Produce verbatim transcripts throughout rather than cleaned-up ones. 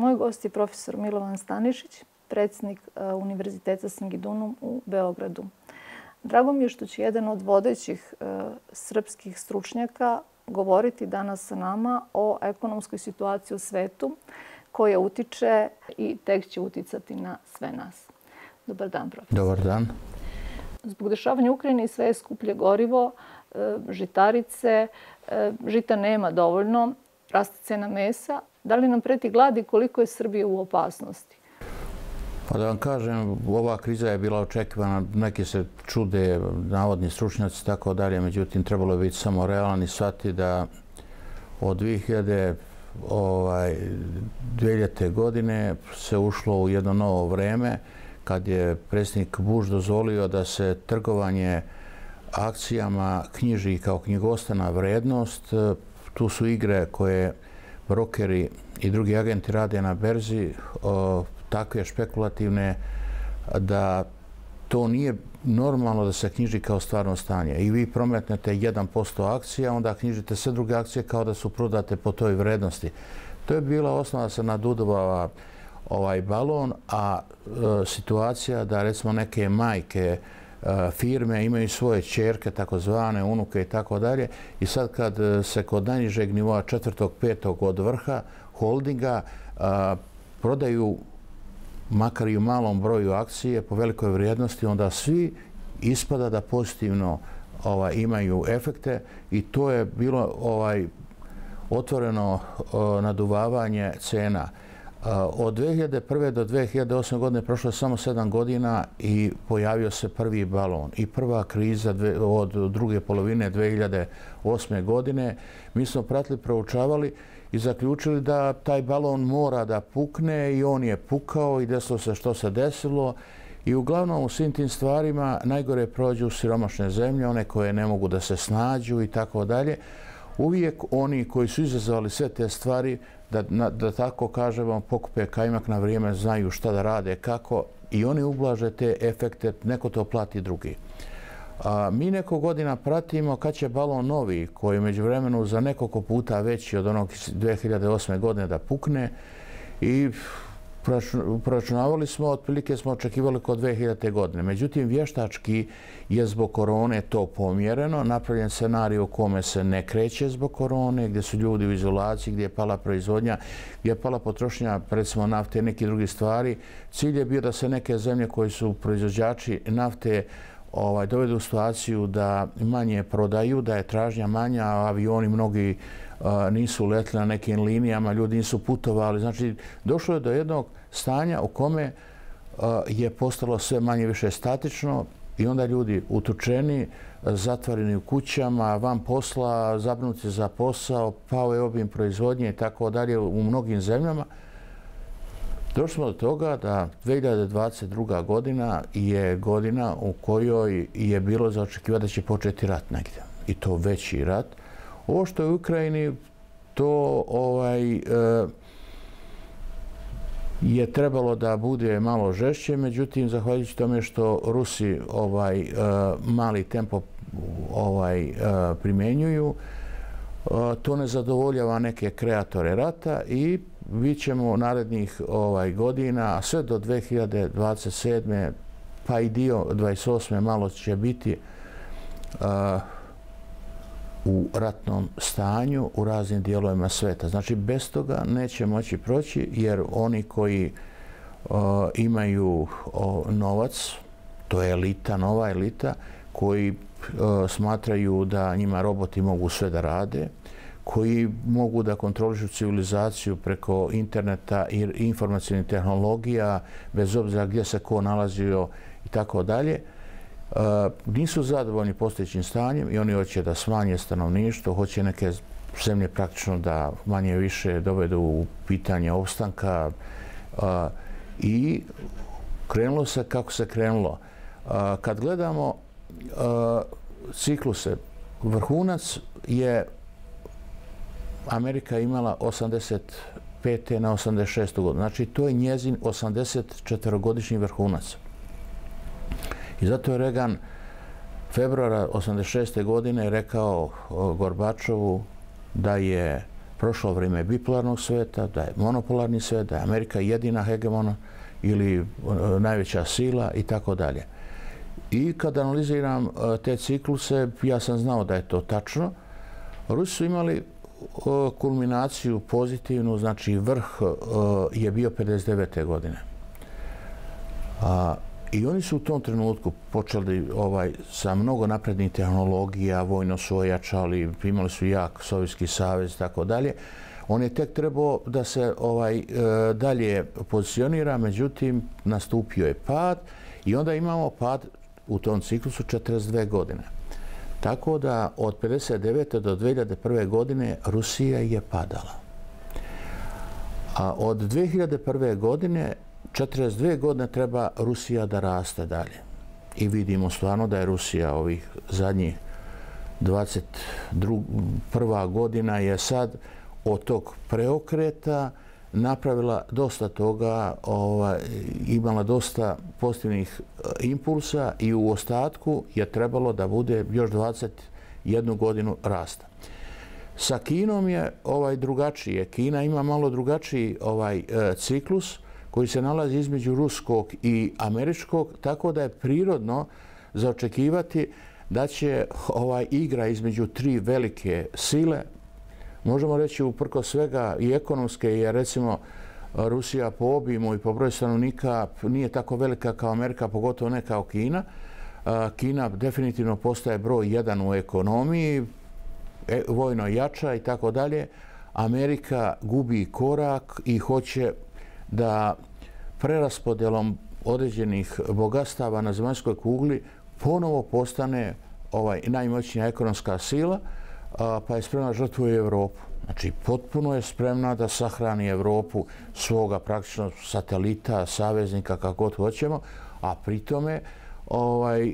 Moj gost je profesor Milovan Stanišić, predsjednik Univerziteta Singidunum u Beogradu. Drago mi je što će jedan od vodećih srpskih stručnjaka govoriti danas sa nama o ekonomskoj situaciji u svetu koja utiče i tek će uticati na sve nas. Dobar dan, profesor. Dobar dan. Zbog dešavanja u Ukrajini sve je skuplje gorivo, žitarice, žita nema dovoljno, raste cena mesa. Da li nam preti glad i koliko je Srbija u opasnosti? Pa da vam kažem, ova kriza je bila očekivana, neki se čude, navodni stručnjaci i tako dalje, međutim trebalo je biti samo realan i shvatiti da od dvije hiljadite. godine se ušlo u jedno novo vreme kad je predsjednik Bush dozvolio da se trgovanje akcijama knjiži kao knjigovodstvena vrednost. Tu su igre koje brokeri i drugi agenti rade na berzi, takve špekulativne da to nije normalno da se knjiži kao stvarno stanje. I vi prometnete jedan posto akcija, onda knjižite sve druge akcije kao da su prodate po toj vrednosti. To je bila osnova da se nadudovava ovaj balon, a situacija da recimo neke majke firme imaju svoje ćerke, takozvane unuke i tako dalje. I sad kad se kod najnižeg nivoa četvrtog, petog od vrha holdinga prodaju makar i u malom broju akcije po velikoj vrijednosti, onda svi ispada da pozitivno imaju efekte i to je bilo otvoreno naduvavanje cena. Od dvije hiljade prve. do dvije hiljade osme. godine prošlo je samo sedam godina i pojavio se prvi balon. I prva kriza od druge polovine dvije hiljade osme. godine. Mi smo pratili, proučavali i zaključili da taj balon mora da pukne i on je pukao i desilo se što se desilo. I uglavnom u svim tim stvarima najgore prođu siromašne zemlje, one koje ne mogu da se snađu i tako dalje. Uvijek oni koji su izazvali sve te stvari, da, da tako kažemo, pokupe kajmak na vrijeme, znaju šta da rade, kako, i oni ublaže te efekte, neko to plati drugi. A, mi neko godina pratimo kad će balon novi, koji je međuvremenu za nekoliko puta veći od onog dvije hiljade osme. godine da pukne i proračunavali smo, otprilike smo očekivali kod dvije hiljadite. godine. Međutim, vještački je zbog korone to pomjereno. Napravljen scenarij u kome se ne kreće zbog korone, gdje su ljudi u izolaciji, gdje je pala proizvodnja, gdje je pala potrošnja, recimo nafte i neke druge stvari. Cilj je bio da se neke zemlje koji su proizvođači nafte ovaj, dovedu u situaciju da manje prodaju, da je tražnja manja, a avioni mnogi a, nisu letili na nekim linijama, ljudi nisu putovali. Znači, došlo je do jednog stanja u kome a, je postalo sve manje više statično i onda ljudi utučeni, zatvoreni u kućama, van posla, zabrinuti za posao, pao je obim proizvodnje i tako dalje u mnogim zemljama. Došli smo do toga da dvije hiljade dvadeset druga. godina je godina u kojoj je bilo za očekivati da će početi rat negdje. I to veći rat. Ovo što je u Ukrajini, to ovaj, e, je trebalo da bude malo žešće, međutim, zahvaljujući tome što Rusi ovaj, e, mali tempo ovaj, e, primjenjuju, e, to ne zadovoljava neke kreatore rata i vi ćemo narednih ovaj, godina, sve do dvije hiljade dvadeset sedme. pa i dio dvadeset osme. malo će biti uh, u ratnom stanju u raznim dijelovima sveta. Znači, bez toga neće moći proći jer oni koji uh, imaju uh, novac, to je elita, nova elita, koji uh, smatraju da njima roboti mogu sve da rade, koji mogu da kontrolišu civilizaciju preko interneta i informacijnih tehnologija, bez obzira gdje se ko nalazio i tako dalje, nisu zadovoljni postojećim stanjem i oni hoće da smanje stanovništvo, hoće neke zemlje praktično da manje više dovedu u pitanje opstanka i krenulo se kako se krenulo. Kad gledamo cikluse, vrhunac je Amerika imala osamdeset pete na osamdeset šestu. godinu. Znači, to je njezin osamdeset četvorogodišnji vrhunac. I zato je Reagan februara osamdeset šeste. godine rekao Gorbačovu da je prošlo vrijeme bipolarnog sveta, da je monopolarni svet, da je Amerika jedina hegemona ili najveća sila i tako dalje. I kad analiziram te cikluse, ja sam znao da je to tačno. Rusi su imali kulminaciju pozitivnu, znači vrh je bio pedeset devete godine. I oni su u tom trenutku počeli ovaj, sa mnogo naprednih tehnologija, vojno su ojačali, imali su jak Sovjetski savez i tako dalje. On je tek trebao da se ovaj, dalje pozicionira, međutim nastupio je pad i onda imamo pad u tom ciklusu četrdeset dve godine. Tako da od pedeset devete do dve hiljade prve. godine Rusija je padala. A od dve hiljade prve. godine četrdeset dve godine treba Rusija da raste dalje. I vidimo stvarno da je Rusija ovih zadnjih dvadeset prva. godina je sad od tog preokreta napravila dosta toga, ovaj, imala dosta pozitivnih impulsa i u ostatku je trebalo da bude još dvadeset jednu godinu rasta. Sa Kinom je ovaj drugačije. Kina ima malo drugačiji ovaj ciklus koji se nalazi između ruskog i američkog, tako da je prirodno za očekivati da će ovaj igra između tri velike sile, možemo reći uprkos svega i ekonomske, jer recimo Rusija po obimu i po broju stanovnika nije tako velika kao Amerika, pogotovo ne kao Kina. Kina definitivno postaje broj jedan u ekonomiji, vojno jača i tako dalje. Amerika gubi korak i hoće da preraspodjelom određenih bogatstava na zemaljskoj kugli ponovo postane ovaj najmoćnija ekonomska sila, pa je spremna žrtvuje Evropu. Znači, potpuno je spremna da sahrani Evropu svoga praktično satelita, saveznika, kako god hoćemo, a pritome ovaj,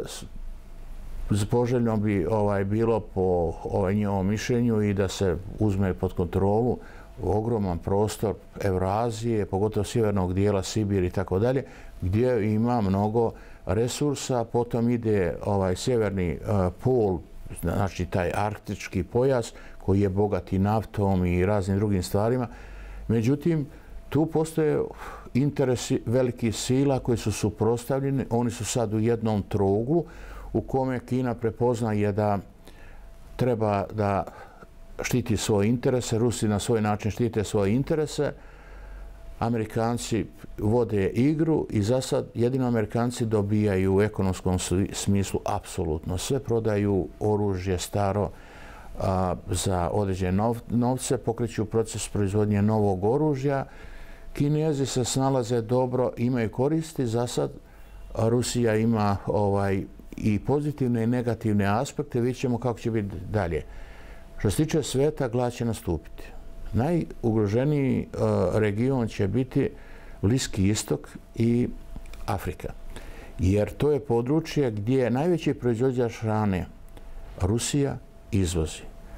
poželjno bi ovaj, bilo po ovaj, njihovom mišljenju i da se uzme pod kontrolu ogroman prostor Evrazije, pogotovo sjevernog dijela Sibir i tako dalje, gdje ima mnogo resursa. Potom ide ovaj sjeverni uh, pol, znači taj arktički pojas koji je bogat i naftom i raznim drugim stvarima. Međutim, tu postoje interesi velikih sila koji su suprotstavljeni. Oni su sad u jednom trouglu u kome Kina prepoznaje da treba da štiti svoje interese, Rusi na svoj način štite svoje interese, Amerikanci vode igru i za sad jedino Amerikanci dobijaju u ekonomskom smislu apsolutno sve, prodaju oružje staro a, za određene novce, pokreću proces proizvodnje novog oružja. Kinezi se snalaze dobro, imaju koristi, za sad Rusija ima ovaj, i pozitivne i negativne aspekte, vidjet ćemo kako će biti dalje. Što se tiče sveta, glad će nastupiti. Najugroženiji uh, region će biti Bliski istok i Afrika. Jer to je područje gdje najveći proizvođač hrane Rusija izvozi.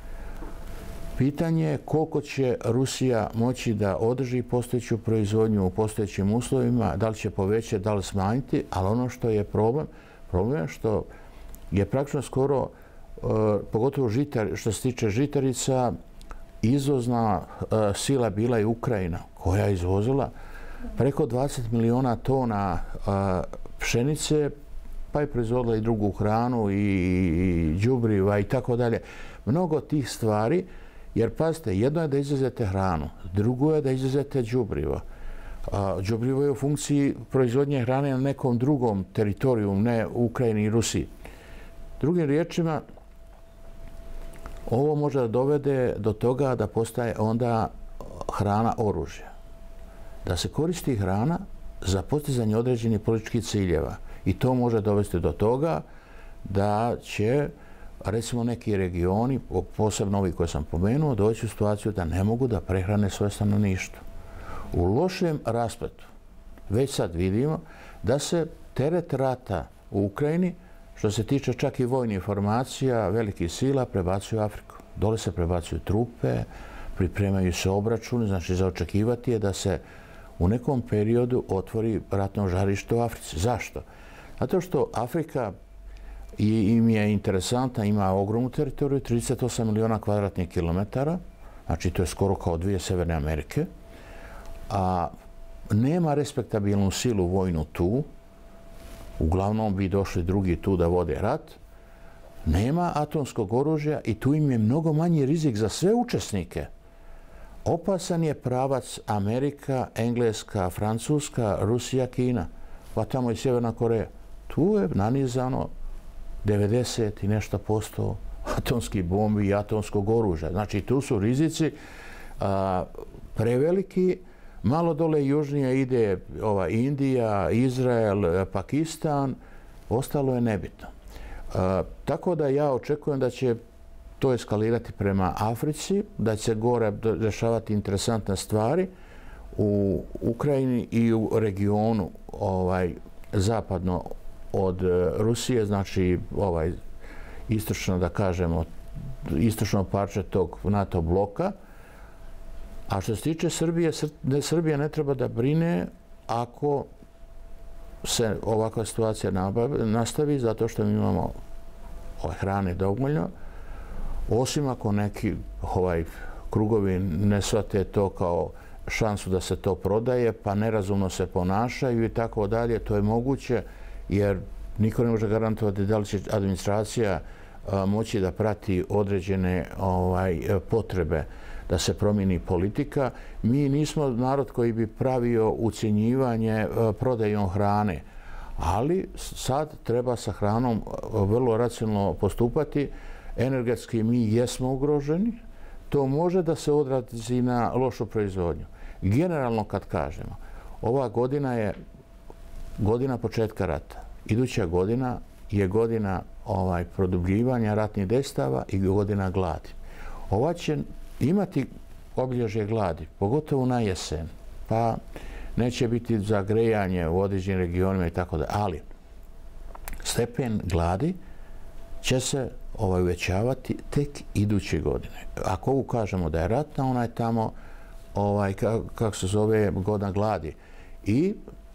Pitanje je koliko će Rusija moći da održi postojeću proizvodnju u postojećim uslovima, da li će povećati, da li smanjiti, ali ono što je problem, problem je što je praktično skoro Uh, pogotovo žitar, što se tiče žitarica, izvozna uh, sila bila je Ukrajina, koja je izvozila preko dvadeset miliona tona uh, pšenice, pa je proizvodila i drugu hranu i, i đubriva i tako dalje. Mnogo tih stvari, jer pazite, jedno je da izvezete hranu, drugo je da izvezete đubrivo. Uh, đubrivo je u funkciji proizvodnje hrane na nekom drugom teritoriju, ne u Ukrajini i Rusiji. Drugim riječima, ovo može da dovede do toga da postaje onda hrana oružja. Da se koristi hrana za postizanje određenih političkih ciljeva. I to može dovesti do toga da će, recimo, neki regioni, posebno ovi koje sam pomenuo, doći u situaciju da ne mogu da prehrane svoje stanovništvo. U lošem raspletu već sad vidimo da se teret rata u Ukrajini, što se tiče čak i vojnih formacija, velikih sila, prebacuju u Afriku. Dole se prebacuju trupe, pripremaju se obračuni, znači za očekivati je da se u nekom periodu otvori ratno žarište u Africi. Zašto? Zato što Afrika im je interesantna, ima ogromnu teritoriju, trideset osam miliona kvadratnih kilometara, znači to je skoro kao dvije Severne Amerike, a nema respektabilnu silu vojnu tu, uglavnom bi došli drugi tu da vode rat, nema atomskog oružja i tu im je mnogo manji rizik za sve učesnike. Opasan je pravac Amerika, Engleska, Francuska, Rusija, Kina, pa tamo i Sjeverna Koreja. Tu je nanizano devedeset i nešto posto atomskih bombi i atomskog oružja. Znači, tu su rizici a, preveliki. Malo dole južnije ide ova Indija, Izrael, Pakistan. Ostalo je nebitno. A, tako da ja očekujem da će to eskalirati prema Africi, da će se gore dešavati interesantne stvari u Ukrajini i u regionu ovaj, zapadno od Rusije, znači ovaj, istočno, da kažemo, istočno parče tog NATO bloka. A što se tiče Srbije, Srbija ne treba da brine ako se ovakva situacija nastavi, zato što mi imamo ovaj, hrane dovoljno, osim ako neki ovaj, krugovi ne shvate to kao šansu da se to prodaje, pa nerazumno se ponašaju i tako dalje. To je moguće, jer niko ne može garantovati da li će administracija a, moći da prati određene ovaj, potrebe da se promijeni politika. Mi nismo narod koji bi pravio ucjenjivanje a, prodajom hrane, ali sad treba sa hranom vrlo racionalno postupati. Energetski mi jesmo ugroženi. To može da se odrazi na lošu proizvodnju. Generalno kad kažemo, ova godina je godina početka rata. Iduća godina je godina ovaj, produbljivanja ratnih dejstava i godina gladi. Ova će imati obilježje gladi, pogotovo na jesen. Pa neće biti zagrejanje u određenim regionima i tako da. Ali stepen gladi će se ovaj, uvećavati tek iduće godine. Ako ovu kažemo da je ratna, ona je tamo, ovaj, kako se zove, godina gladi. I,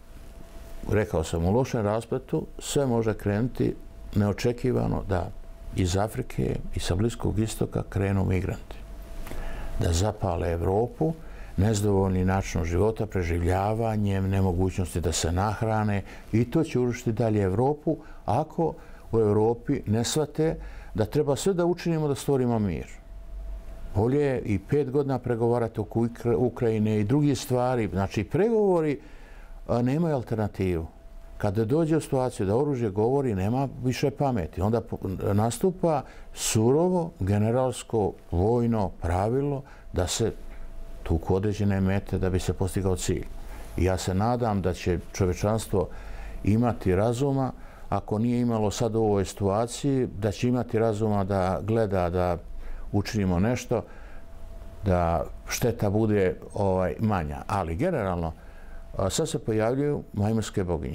rekao sam, u lošem raspletu sve može krenuti neočekivano da iz Afrike i sa Bliskog istoka krenu migranti. Da zapale Evropu, nezdovoljni način života, preživljavanjem, nemogućnosti da se nahrane i to će urušiti dalje Evropu ako u Evropi ne shvate da treba sve da učinimo da stvorimo mir. Bolje je i pet godina pregovarati oko Ukrajine i drugih stvari. Znači, pregovori a, nemaju alternativu. Kada dođe u situaciju da oružje govori, nema više pameti. Onda nastupa surovo generalsko vojno pravilo da se tuku određene mete da bi se postigao cilj. I ja se nadam da će čovečanstvo imati razuma, ako nije imalo sad u ovoj situaciji, da će imati razuma da gleda da učinimo nešto, da šteta bude ovaj, manja. Ali generalno, sad se pojavljuju majmunske boginje.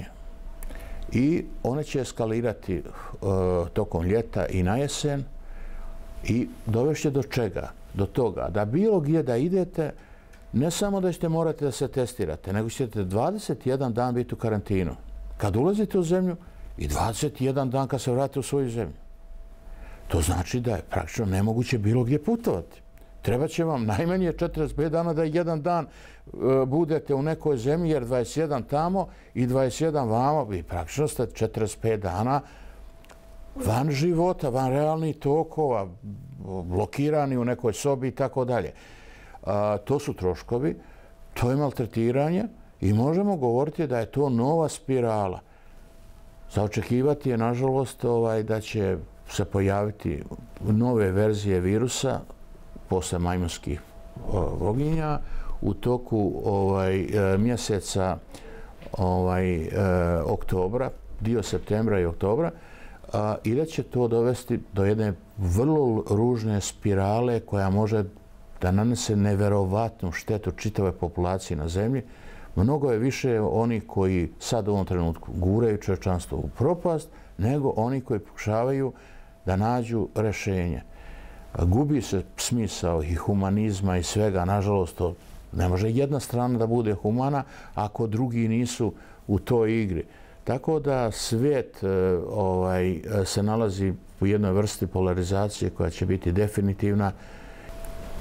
I one će eskalirati uh, tokom ljeta i na jesen i dovešće do čega? Do toga da bilo gdje da idete, ne samo da ćete morati da se testirate, nego ćete dvadeset jedan dan biti u karantinu. Kad ulazite u zemlju i dvadeset jedan dan kad se vratite u svoju zemlju. To znači da je praktično nemoguće bilo gdje putovati. Treba će vam najmanje četrdeset pet dana da jedan dan uh, budete u nekoj zemlji, jer dvadeset jedan tamo i dvadeset jedan vamo, i praktično ste četrdeset pet dana van života, van realnih tokova, blokirani u nekoj sobi i tako dalje. To su troškovi, to je maltretiranje i možemo govoriti da je to nova spirala. Za očekivati je, nažalost, ovaj, da će se pojaviti nove verzije virusa posle majmunskih boginja u toku ovaj, mjeseca ovaj, eh, oktobra, dio septembra i oktobra, a, i da će to dovesti do jedne vrlo ružne spirale koja može da nanese neverovatnu štetu čitave populacije na zemlji. Mnogo je više oni koji sad u ovom trenutku guraju čovječanstvo u propast, nego oni koji pokušavaju da nađu rešenje. Gubi se smisao i humanizma i svega. Nažalost, to ne može jedna strana da bude humana ako drugi nisu u toj igri. Tako da svijet ovaj, se nalazi u jednoj vrsti polarizacije koja će biti definitivna.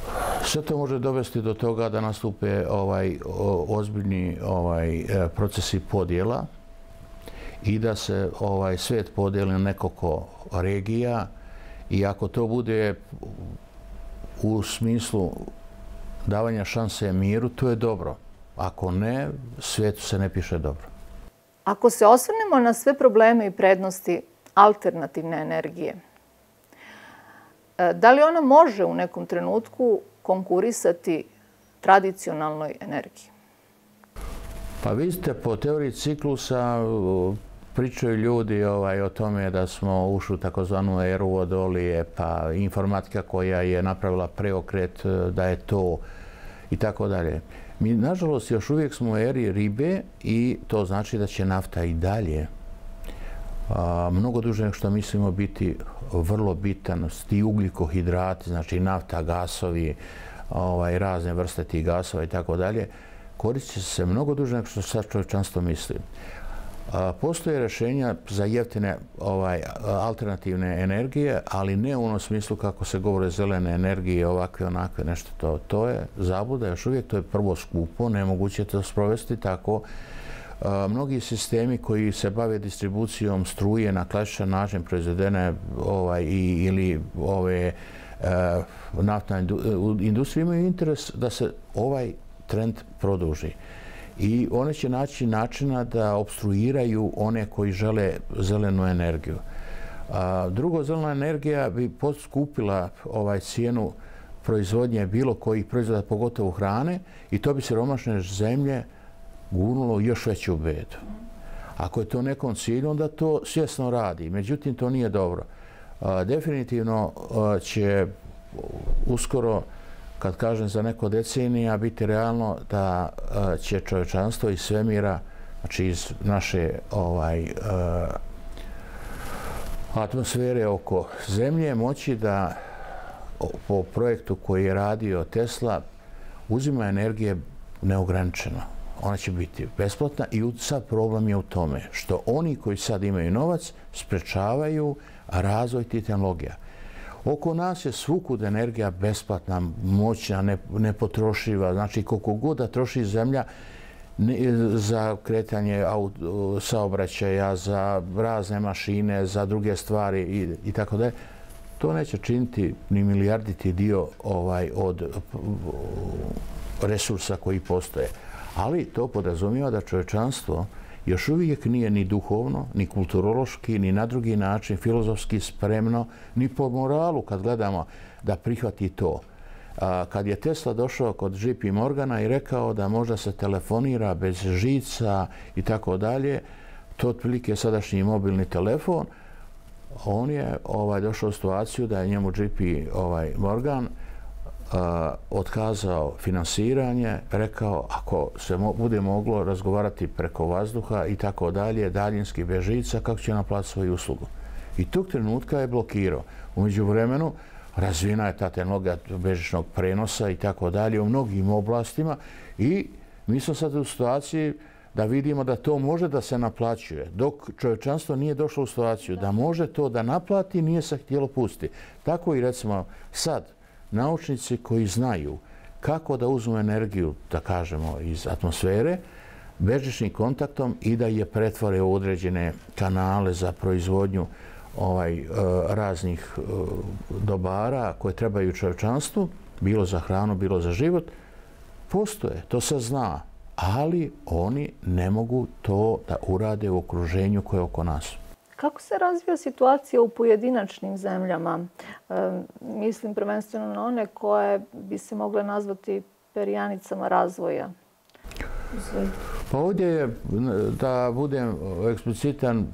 Sve to može dovesti do toga da nastupe ovaj, ozbiljni ovaj, procesi podjela i da se ovaj, svijet podijeli na nekoliko regija i ako to bude u smislu davanja šanse miru, to je dobro. Ako ne, svijetu se ne piše dobro. Ako se osvrnemo na sve probleme i prednosti alternativne energije, da li ona može u nekom trenutku konkurisati tradicionalnoj energiji? Pa vidite, po teoriji ciklusa pričaju ljudi ovaj, o tome da smo ušli u takozvanu eru vodolije, pa informatika koja je napravila preokret, da je to i tako dalje. Mi, nažalost, još uvijek smo u eri ribe i to znači da će nafta i dalje a, mnogo duže nego što mislimo biti vrlo bitan. Ti ugljikohidrati, znači nafta, gasovi, ovaj, razne vrste tih gasova i tako dalje, koristit će se mnogo duže nego što sad čovječanstvo misli. A, postoje rješenja za jeftine ovaj, alternativne energije, ali ne u onom smislu kako se govore zelene energije, ovakve, onakve, nešto to. To je zabluda, još uvijek to je prvo skupo, nemoguće to sprovesti tako. A, mnogi sistemi koji se bave distribucijom struje na klasičan način proizvedene ovaj, i, ili ove e, naftna industrija imaju interes da se ovaj trend produži. I one će naći načina da obstruiraju one koji žele zelenu energiju. A, drugo, zelena energija bi poskupila ovaj cijenu proizvodnje bilo kojih proizvoda, pogotovo hrane, i to bi siromašne zemlje gurnulo u još veću bedu. Ako je to nekom cilju, onda to svjesno radi. Međutim, to nije dobro. A, definitivno a, će uskoro, kad kažem za neko decenija, biti realno da uh, će čovječanstvo iz svemira, znači iz naše ovaj, uh, atmosfere oko Zemlje, moći da po projektu koji je radio Tesla uzima energije neograničeno. Ona će biti besplatna i sad problem je u tome što oni koji sad imaju novac sprečavaju razvoj tih tehnologija. Oko nas je svukud energija besplatna, moćna, nepotrošiva. Znači, koliko god da troši zemlja za kretanje saobraćaja, za razne mašine, za druge stvari i, i tako dalje, to neće činiti ni milijarditi dio ovaj, od resursa koji postoje. Ali to podrazumijeva da čovječanstvo još uvijek nije ni duhovno, ni kulturološki, ni na drugi način filozofski spremno, ni po moralu kad gledamo da prihvati to. Kad je Tesla došao kod J P Morgana i rekao da možda se telefonira bez žica i tako dalje, to otprilike sadašnji mobilni telefon, on je ovaj, došao u situaciju da je njemu J P ovaj, Morgan Uh, otkazao finansiranje, rekao ako se mo bude moglo razgovarati preko vazduha i tako dalje, daljinski bez žica, kako će naplatiti svoju uslugu. I tog trenutka je blokirao. U međuvremenu razvijena je ta tehnologija bežičnog prenosa i tako dalje u mnogim oblastima i mi smo sad u situaciji da vidimo da to može da se naplaćuje. Dok čovječanstvo nije došlo u situaciju da može to da naplati, nije se htjelo pustiti. Tako i recimo sad, naučnici koji znaju kako da uzmu energiju, da kažemo, iz atmosfere, bežičnim kontaktom i da je pretvore u određene kanale za proizvodnju ovaj, raznih dobara koje trebaju čovječanstvu, bilo za hranu, bilo za život, postoje, to se zna, ali oni ne mogu to da urade u okruženju koje je oko nas. Kako se razvija situacija u pojedinačnim zemljama? E, mislim prvenstveno na one koje bi se mogle nazvati perjanicama razvoja. Pa ovdje je, da budem eksplicitan,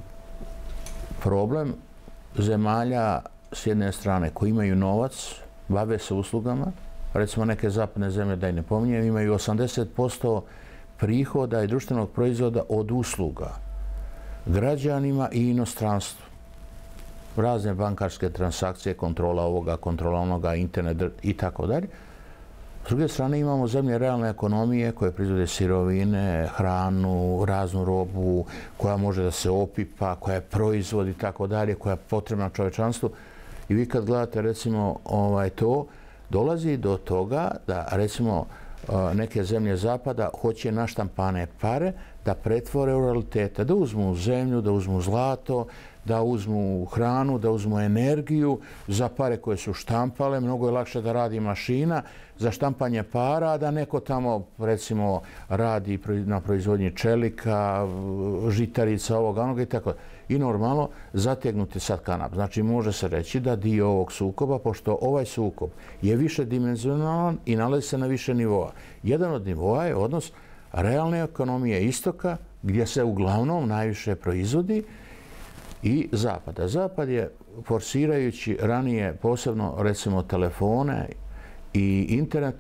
problem zemalja s jedne strane koji imaju novac, bave se uslugama. Recimo neke zapadne zemlje, da i ne pominjem, imaju osamdeset posto prihoda i društvenog proizvoda od usluga građanima i inostranstvu. Razne bankarske transakcije, kontrola ovoga, kontrola onoga, internet i tako dalje. S druge strane imamo zemlje realne ekonomije koje proizvode sirovine, hranu, raznu robu, koja može da se opipa, koja je proizvod i tako dalje, koja je potrebna čovječanstvu. I vi kad gledate recimo ovaj, to, dolazi do toga da, recimo, neke zemlje zapada hoće naštampane pare da pretvore u realitete, da uzmu zemlju, da uzmu zlato, da uzmu hranu, da uzmu energiju za pare koje su štampale. Mnogo je lakše da radi mašina za štampanje para, a da neko tamo, recimo, radi na proizvodnji čelika, žitarica, ovoga, onoga i tako. I normalno zategnuti sad kanap. Znači, može se reći da dio ovog sukoba, pošto ovaj sukob je više dimenzionalan i nalazi se na više nivoa. Jedan od nivoa je odnos realne ekonomije istoka, gdje se uglavnom najviše proizvodi, i Zapada. Zapad je, forsirajući ranije posebno, recimo, telefone i internet,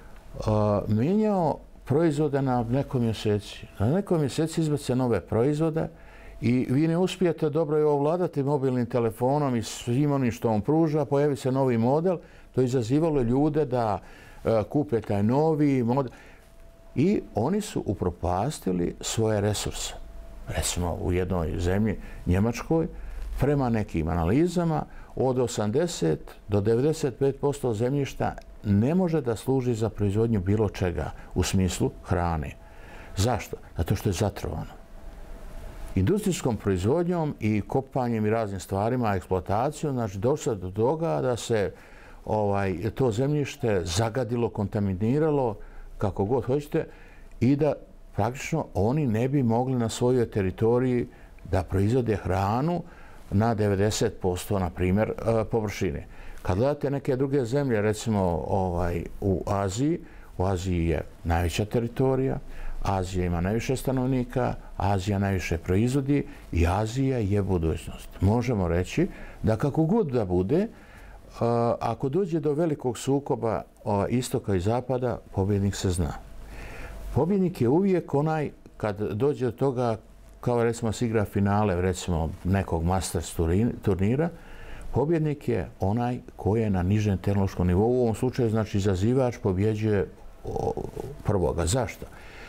mijenjao proizvode na nekom mjeseci. Na nekom mjeseci izbace nove proizvode i vi ne uspijete dobro je ovladati mobilnim telefonom i svim onim što on pruža, pojavi se novi model, to je izazivalo ljude da kupe taj novi model i oni su upropastili svoje resurse. Recimo u jednoj zemlji, Njemačkoj, prema nekim analizama, od osamdeset do devedeset pet posto zemljišta ne može da služi za proizvodnju bilo čega u smislu hrane. Zašto? Zato što je zatrovano. Industrijskom proizvodnjom i kopanjem i raznim stvarima, eksploatacijom, znači došlo do toga da se ovaj, to zemljište zagadilo, kontaminiralo, kako god hoćete, i da praktično oni ne bi mogli na svojoj teritoriji da proizvode hranu na devedeset posto, na primjer, površine. Kad gledate neke druge zemlje, recimo ovaj, u Aziji, u Aziji je najveća teritorija, Azija ima najviše stanovnika, Azija najviše proizvodi i Azija je budućnost. Možemo reći da kako god da bude, ako dođe do velikog sukoba istoka i zapada, pobjednik se zna. Pobjednik je uvijek onaj, kad dođe do toga, kao recimo se igra finale recimo nekog Masters turnira, pobjednik je onaj koji je na nižem tehnološkom nivou. U ovom slučaju, znači, izazivač pobjeđuje prvoga. Zašto?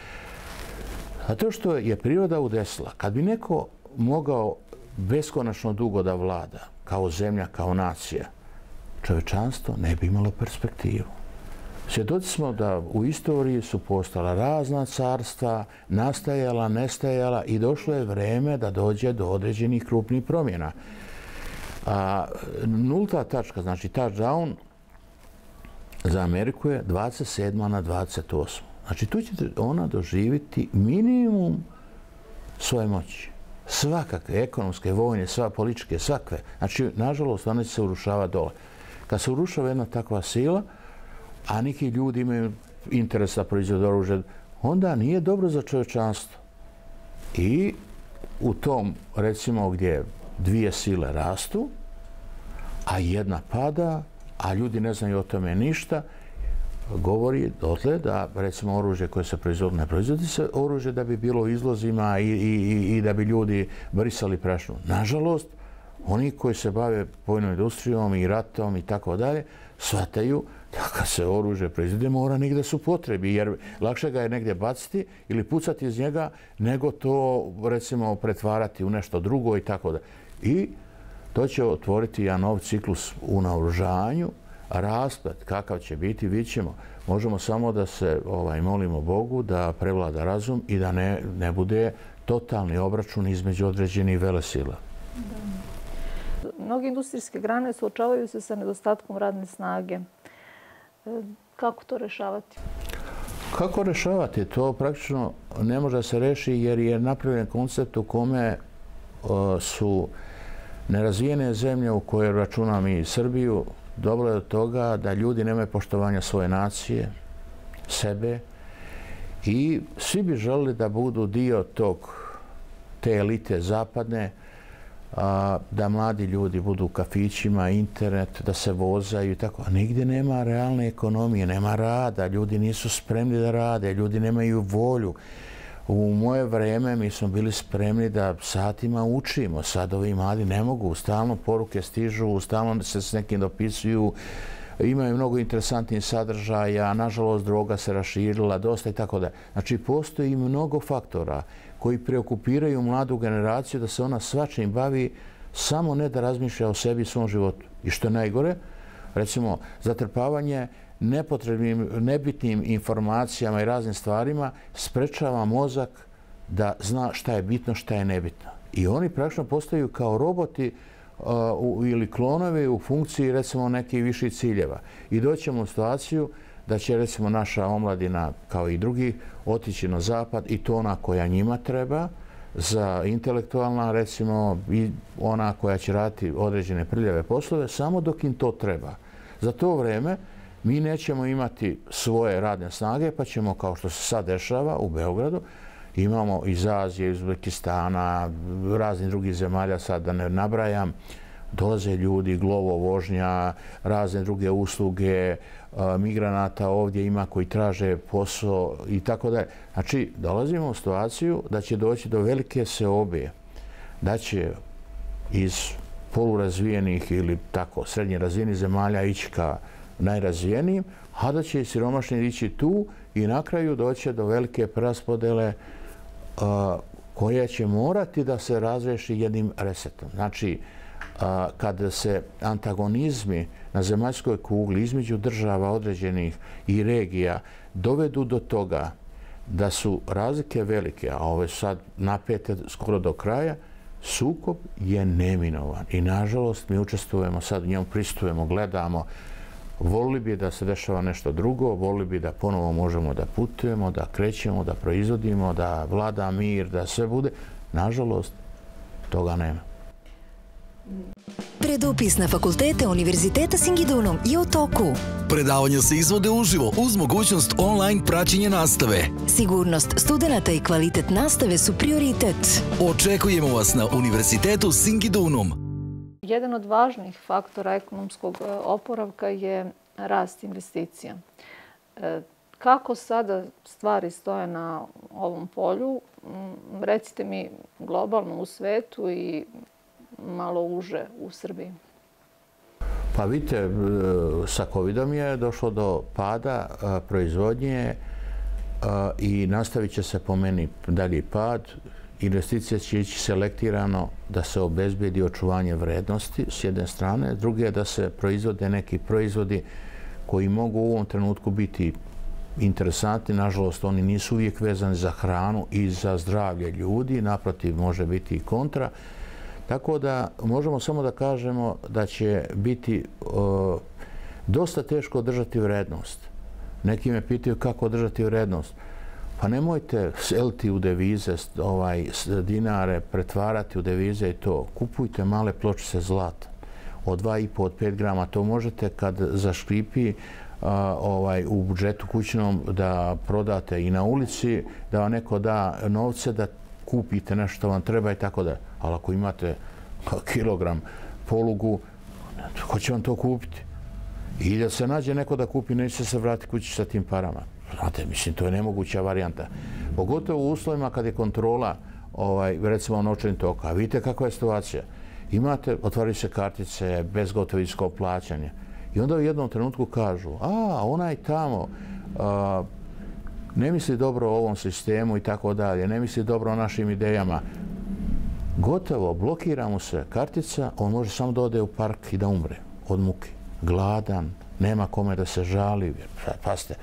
Zato što je priroda udesila. Kad bi neko mogao beskonačno dugo da vlada, kao zemlja, kao nacija, čovječanstvo ne bi imalo perspektivu. Svjedoci smo da u istoriji su postala razna carstva, nastajala, nestajala i došlo je vreme da dođe do određenih krupnih promjena. A nulta tačka, znači touchdown, za Ameriku je dvadeset sedma na dvadeset osma. Znači tu će ona doživjeti minimum svoje moći. Svakakve, ekonomske, vojne, sva političke, svakve. Znači, nažalost, ona će se urušava dole. Kad se urušava jedna takva sila, a neki ljudi imaju interes da proizvode oružje, onda nije dobro za čovječanstvo. I u tom, recimo, gdje dvije sile rastu, a jedna pada, a ljudi ne znaju o tome ništa, govori dotle da, recimo, oružje koje se proizvodi, ne proizvodi se oružje da bi bilo u izlozima i, i, i da bi ljudi brisali prašinu. Nažalost, oni koji se bave vojnom industrijom i ratom i tako dalje, shvataju da kad se oružje proizvode, mora negdje su potrebi, jer lakše ga je negdje baciti ili pucati iz njega, nego to, recimo, pretvarati u nešto drugo i tako dalje. I to će otvoriti jedan nov ciklus u naoružanju, rasplet kakav će biti, vidjet ćemo. Možemo samo da se ovaj, molimo Bogu da prevlada razum i da ne, ne bude totalni obračun između određenih velesila. Da. Mnoge industrijske grane suočavaju se sa nedostatkom radne snage. Kako to rešavati? Kako rešavati? To praktično ne može se reši jer je napravljen koncept u kome o, su nerazvijene zemlje, u koje računam i Srbiju, dobro je od toga da ljudi nemaju poštovanja svoje nacije, sebe, i svi bi želeli da budu dio tog, te elite zapadne, a, da mladi ljudi budu u kafićima, internet, da se vozaju i tako. A nigdje nema realne ekonomije, nema rada, ljudi nisu spremni da rade, ljudi nemaju volju. U moje vreme mi smo bili spremni da satima učimo. Sad ovi mladi ne mogu, stalno poruke stižu, stalno se s nekim dopisuju, imaju mnogo interesantnih sadržaja, nažalost droga se raširila, dosta i tako da. Znači postoji mnogo faktora koji preokupiraju mladu generaciju da se ona svačim bavi, samo ne da razmišlja o sebi i svom životu. I što je najgore, recimo, zatrpavanje nepotrebnim, nebitnim informacijama i raznim stvarima sprečava mozak da zna šta je bitno, šta je nebitno. I oni praktično postaju kao roboti uh, ili klonovi u funkciji, recimo, nekih viših ciljeva. I doćemo u situaciju da će, recimo, naša omladina, kao i drugi, otići na zapad i to ona koja njima treba, za intelektualna, recimo, i ona koja će raditi određene prljave poslove, samo dok im to treba. Za to vreme mi nećemo imati svoje radne snage, pa ćemo, kao što se sad dešava u Beogradu, imamo iz Azije, iz Uzbekistana, raznih drugih zemalja, sad da ne nabrajam, dolaze ljudi, glovo vožnja, razne druge usluge, migranata ovdje ima koji traže posao i tako dalje. Znači, dolazimo u situaciju da će doći do velike seobe, da će iz polurazvijenih ili tako srednje razvijenih zemalja ići ka najrazvijenijim, a da će i siromašni ići tu i na kraju doći do velike preraspodele koja će morati da se razreši jednim resetom. Znači, kada se antagonizmi na zemaljskoj kugli između država određenih i regija dovedu do toga da su razlike velike, a ove sad napete skoro do kraja, sukob je neminovan. I nažalost mi učestvujemo sad u njemu, pristujemo, gledamo. Volili bi da se dešava nešto drugo, volili bi da ponovo možemo da putujemo, da krećemo, da proizvodimo, da vlada mir, da sve bude. Nažalost, toga nema. Predupis na fakultete Univerziteta Singidunum je u toku. Predavanja se izvode uživo uz mogućnost online praćenja nastave. Sigurnost studenata i kvalitet nastave su prioritet. Očekujemo vas na Univerzitetu Singidunum. Jedan od važnih faktora ekonomskog oporavka je rast investicija. Kako sada stvari stoje na ovom polju? Recite mi globalno u svetu i malo uže u Srbiji. Pa vidite, sa covidom je došlo do pada proizvodnje i nastavit će se po meni dalji pad. Investicije će ići selektirano da se obezbedi očuvanje vrednosti s jedne strane, druge je da se proizvode neki proizvodi koji mogu u ovom trenutku biti interesantni. Nažalost, oni nisu uvijek vezani za hranu i za zdravlje ljudi, naprotiv može biti i kontra. Tako da možemo samo da kažemo da će biti o, dosta teško održati vrednost. Neki me pitaju kako održati vrednost. Pa nemojte seliti u devize, ovaj, dinare, pretvarati u devize i to. Kupujte male pločice zlata od dva i po, od pet grama. To možete kad zaškripi a, ovaj, u budžetu kućnom da prodate i na ulici, da vam neko da novce da kupite nešto što vam treba i tako da. Ali ako imate kilogram polugu, ko će vam to kupiti? I da se nađe neko da kupi, neće se vratiti kući sa tim parama. Znate, mislim, to je nemoguća varijanta. Pogotovo u uslovima kad je kontrola, ovaj, recimo, novčanih toka. Vidite kakva je situacija. Imate, otvaraju se kartice, bezgotovinsko plaćanje. I onda u jednom trenutku kažu, a, onaj tamo a, ne misli dobro o ovom sistemu i tako dalje, ne misli dobro o našim idejama. Gotovo, blokira mu se kartica, on može samo da ode u park i da umre od muke. Gladan, nema kome da se žali. Pazite,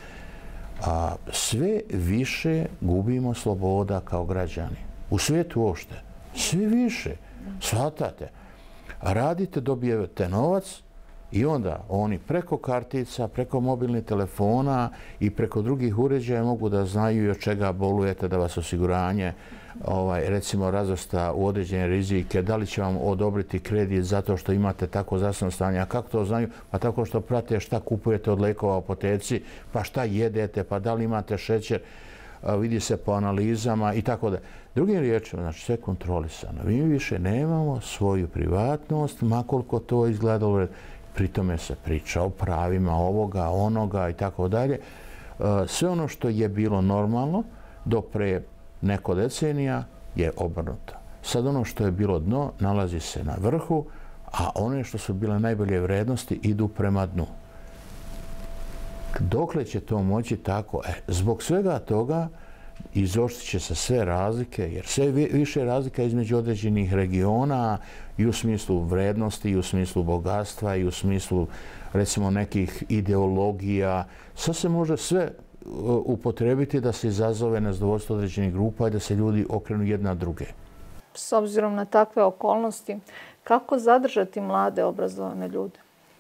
a sve više gubimo sloboda kao građani. U svijetu uopšte. Sve više. Shvatate. Radite, dobijete novac i onda oni preko kartica, preko mobilnih telefona i preko drugih uređaja mogu da znaju i od čega bolujete, da vas osiguranje ovaj, recimo razvrsta u određene rizike, da li će vam odobriti kredit zato što imate tako zdravstveno stanje. A kako to znaju? Pa tako što prate šta kupujete od lekova u apoteci, pa šta jedete, pa da li imate šećer, vidi se po analizama i tako da. Drugim riječima, znači sve kontrolisano. Mi više nemamo svoju privatnost, makoliko to izgledalo. Pri tome se priča o pravima ovoga, onoga i tako dalje. Sve ono što je bilo normalno do pre neko decenija je obrnuto. Sad ono što je bilo dno nalazi se na vrhu, a one što su bile najbolje vrednosti idu prema dnu. Dokle će to moći tako? E, zbog svega toga izoštrit će se sve razlike, jer sve više razlika između određenih regiona i u smislu vrednosti, i u smislu bogatstva, i u smislu, recimo, nekih ideologija. Sad se može sve upotrebiti da se izazove nezadovoljstvo određenih grupa i da se ljudi okrenu jedna druge. S obzirom na takve okolnosti, kako zadržati mlade obrazovane ljude?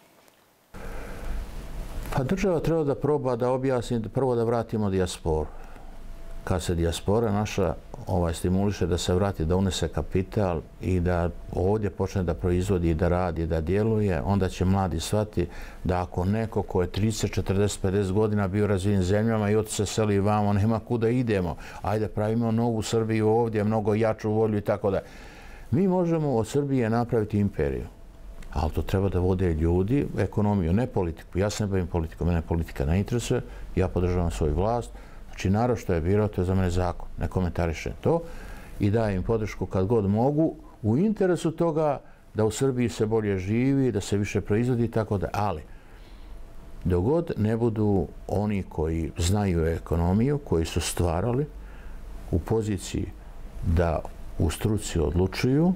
Pa država treba da proba da objasni, prvo da vratimo dijasporu. Kad se dijaspora naša ovaj, stimuliše da se vrati, da unese kapital i da ovdje počne da proizvodi, da radi, da djeluje, onda će mladi shvati da ako neko ko je trideset, četrdeset, pedeset godina bio razvijen zemljama i od se seli vamo, nema kuda idemo, ajde pravimo novu Srbiju ovdje, mnogo jaču volju i tako da. Mi možemo od Srbije napraviti imperiju, ali to treba da vode ljudi, ekonomiju, ne politiku. Ja se ne bavim politikom, mene politika ne interesuje, ja podržavam svoju vlast. Znači, narod što je birao, to je za mene zakon. Ne komentarišem to i dajem im podršku kad god mogu u interesu toga da u Srbiji se bolje živi, da se više proizvodi i tako da. Ali, dok god ne budu oni koji znaju ekonomiju, koji su stvarali u poziciji da u struci odlučuju,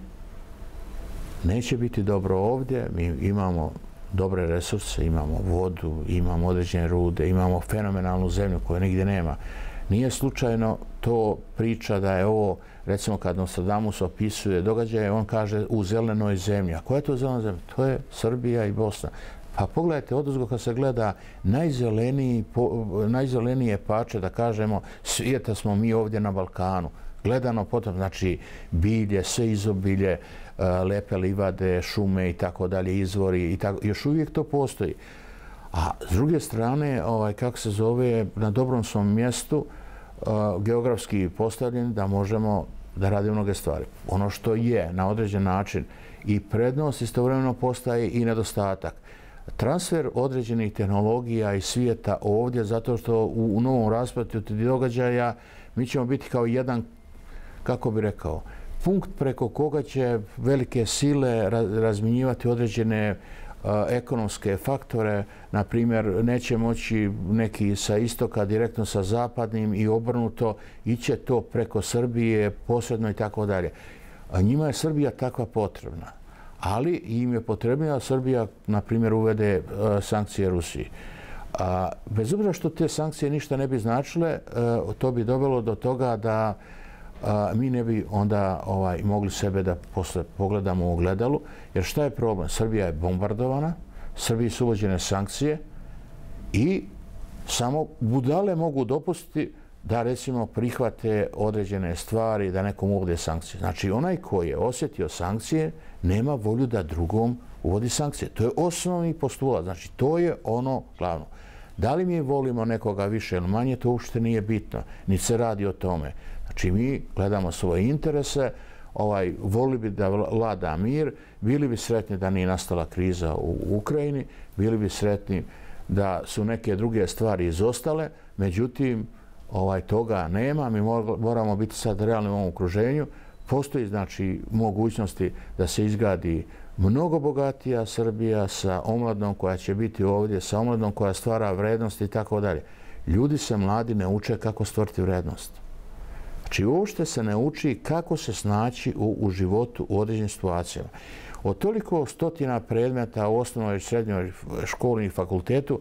neće biti dobro ovdje. Mi imamo dobre resurse, imamo vodu, imamo određene rude, imamo fenomenalnu zemlju koju nigdje nema. Nije slučajno to priča da je ovo, recimo kad Nostradamus opisuje događaje, on kaže u zelenoj zemlji. A koja je to zelena zemlja? To je Srbija i Bosna. Pa pogledajte, odozgo kad se gleda najzeleniji, najzelenije pače, da kažemo, svijeta smo mi ovdje na Balkanu. Gledano potom, znači, bilje, sve izobilje, lepe livade, šume i tako dalje, izvori i tako, još uvijek to postoji. A s druge strane, ovaj, kako se zove, na dobrom svom mjestu, uh, geografski postavljen da možemo da radimo mnoge stvari. Ono što je na određen način i prednost istovremeno postaje i nedostatak. Transfer određenih tehnologija i svijeta ovdje, zato što u, u novom raspletu događaja mi ćemo biti kao jedan, kako bi rekao, punkt preko koga će velike sile razminjivati određene uh, ekonomske faktore. Na primjer, neće moći neki sa istoka direktno sa zapadnim i obrnuto, iće to preko Srbije, posredno i tako dalje. Njima je Srbija takva potrebna, ali im je potrebna da Srbija, na primjer, uvede uh, sankcije Rusiji. A, bez obzira što te sankcije ništa ne bi značile, uh, to bi dovelo do toga da a, mi ne bi onda ovaj, mogli sebe da posle pogledamo u ogledalu. Jer šta je problem? Srbija je bombardovana, Srbiji su uvođene sankcije i samo budale mogu dopustiti da recimo prihvate određene stvari, da nekom uvode sankcije. Znači onaj koji je osjetio sankcije nema volju da drugom uvodi sankcije. To je osnovni postulat. Znači to je ono glavno. Da li mi volimo nekoga više ili manje, to uopšte nije bitno. Ni se radi o tome. Znači mi gledamo svoje interese, ovaj, volili bi da vlada mir, bili bi sretni da nije nastala kriza u Ukrajini, bili bi sretni da su neke druge stvari izostale, međutim, ovaj, toga nema, mi moramo biti sad realni u ovom okruženju. Postoji znači mogućnosti da se izgradi mnogo bogatija Srbija sa omladnom koja će biti ovdje, sa omladnom koja stvara vrednost i tako dalje. Ljudi se mladi ne uče kako stvoriti vrednost. Znači uopšte se ne uči kako se snaći u, u životu u određenim situacijama. Od toliko stotina predmeta u osnovnoj i srednjoj školi i fakultetu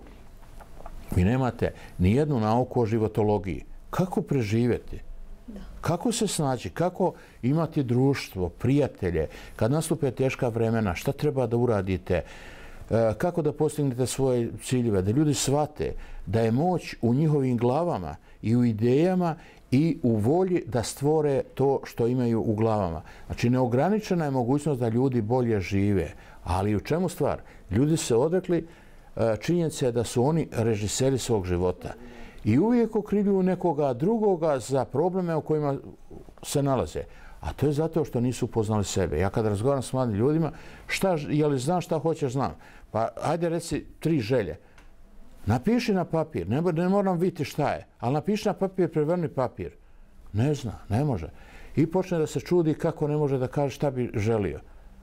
vi nemate ni jednu nauku o životologiji. Kako preživjeti? Kako se snaći? Kako imati društvo, prijatelje? Kad nastupe teška vremena, šta treba da uradite? Kako da postignete svoje ciljeve? Da ljudi shvate da je moć u njihovim glavama i u idejama i u volji da stvore to što imaju u glavama. Znači, neograničena je mogućnost da ljudi bolje žive. Ali u čemu stvar? Ljudi se odrekli činjenice da su oni režiseri svog života. I uvijek okrivljuju nekoga drugoga za probleme u kojima se nalaze. A to je zato što nisu upoznali sebe. Ja kad razgovaram s mladim ljudima, šta, je li znam šta hoćeš, znam. Pa ajde reci tri želje. Napiši na papir, ne, ne moram vidjeti šta je, ali napiši na papir, prevrni papir. Ne zna, ne može. I počne da se čudi kako ne može da kaže šta bi želio.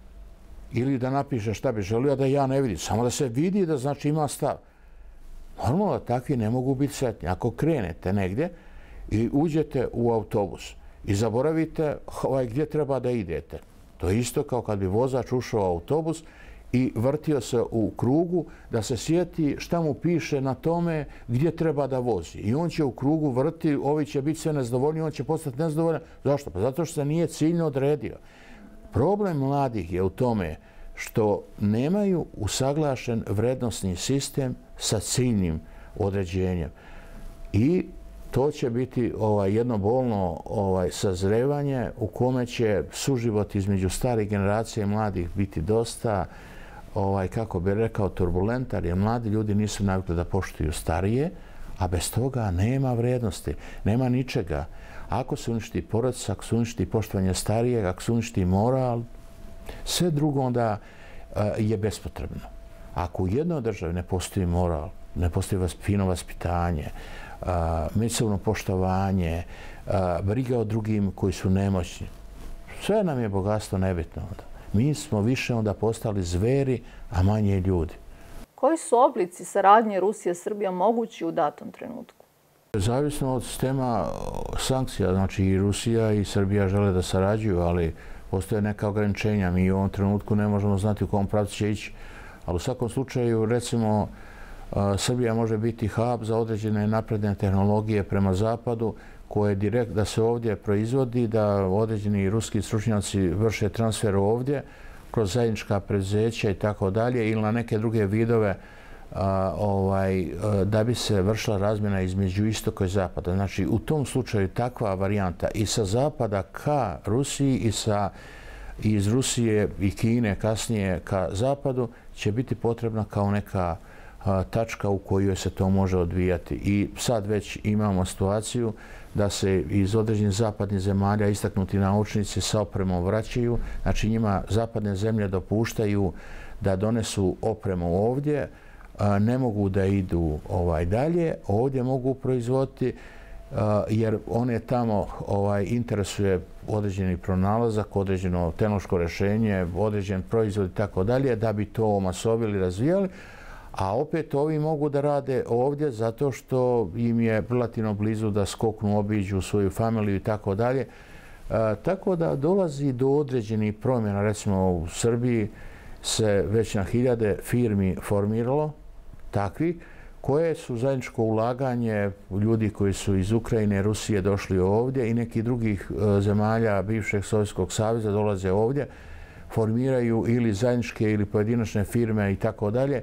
Ili da napiše šta bi želio, a da ja ne vidim. Samo da se vidi da znači ima stav. Normalno da takvi ne mogu biti sretni. Ako krenete negdje i uđete u autobus i zaboravite ovaj, gdje treba da idete. To je isto kao kad bi vozač ušao u autobus i vrtio se u krugu da se sjeti šta mu piše na tome gdje treba da vozi. I on će u krugu vrti, ovi će biti sve nezadovoljni, on će postati nezadovoljan. Zašto? Pa zato što se nije ciljno odredio. Problem mladih je u tome što nemaju usaglašen vrednostni sistem sa ciljnim određenjem. I to će biti ovaj, jedno bolno ovaj, sazrevanje u kome će suživot između starih generacija i mladih biti dosta, ovaj, kako bi rekao, turbulentan, jer mladi ljudi nisu navikli da poštuju starije, a bez toga nema vrednosti, nema ničega. Ako se uništi porodica, ako se uništi poštovanje starijeg, ako se uništi moral, sve drugo onda uh, je bespotrebno. Ako u jednoj državi ne postoji moral, ne postoji vas, fino vaspitanje, uh, međusobno poštovanje, uh, briga o drugim koji su nemoćni, sve nam je bogatstvo nebitno onda. Mi smo više onda postali zveri, a manje ljudi. Koji su oblici saradnje Rusija-Srbija mogući u datom trenutku? Zavisno od sistema sankcija, znači i Rusija i Srbija žele da sarađuju, ali postoje neka ograničenja. Mi u ovom trenutku ne možemo znati u kom pravcu će ići. Ali u svakom slučaju, recimo, Srbija može biti hub za određene napredne tehnologije prema zapadu, koje direkt da se ovdje proizvodi, da određeni ruski stručnjaci vrše transfer ovdje kroz zajednička preduzeća i tako dalje ili na neke druge vidove a, ovaj, a, da bi se vršila razmjena između istoka i zapada. Znači, u tom slučaju takva varijanta i sa zapada ka Rusiji i sa iz Rusije i Kine kasnije ka zapadu će biti potrebna kao neka a, tačka u kojoj se to može odvijati. I sad već imamo situaciju da se iz određenih zapadnih zemalja istaknuti naučnici sa opremom vraćaju. Znači njima zapadne zemlje dopuštaju da donesu opremu ovdje, ne mogu da idu ovaj dalje, ovdje mogu proizvoditi jer one tamo ovaj interesuje određeni pronalazak, određeno tehnološko rješenje, određen proizvod i tako dalje da bi to omasovili, razvijali. A opet ovi mogu da rade ovdje zato što im je relativno blizu da skoknu, obiđu svoju familiju i tako dalje. Tako da dolazi do određenih promjena. Recimo u Srbiji se već na hiljade firmi formiralo takvi koje su zajedničko ulaganje ljudi koji su iz Ukrajine, Rusije došli ovdje i nekih drugih zemalja bivšeg Sovjetskog saveza dolaze ovdje, formiraju ili zajedničke ili pojedinačne firme i tako dalje.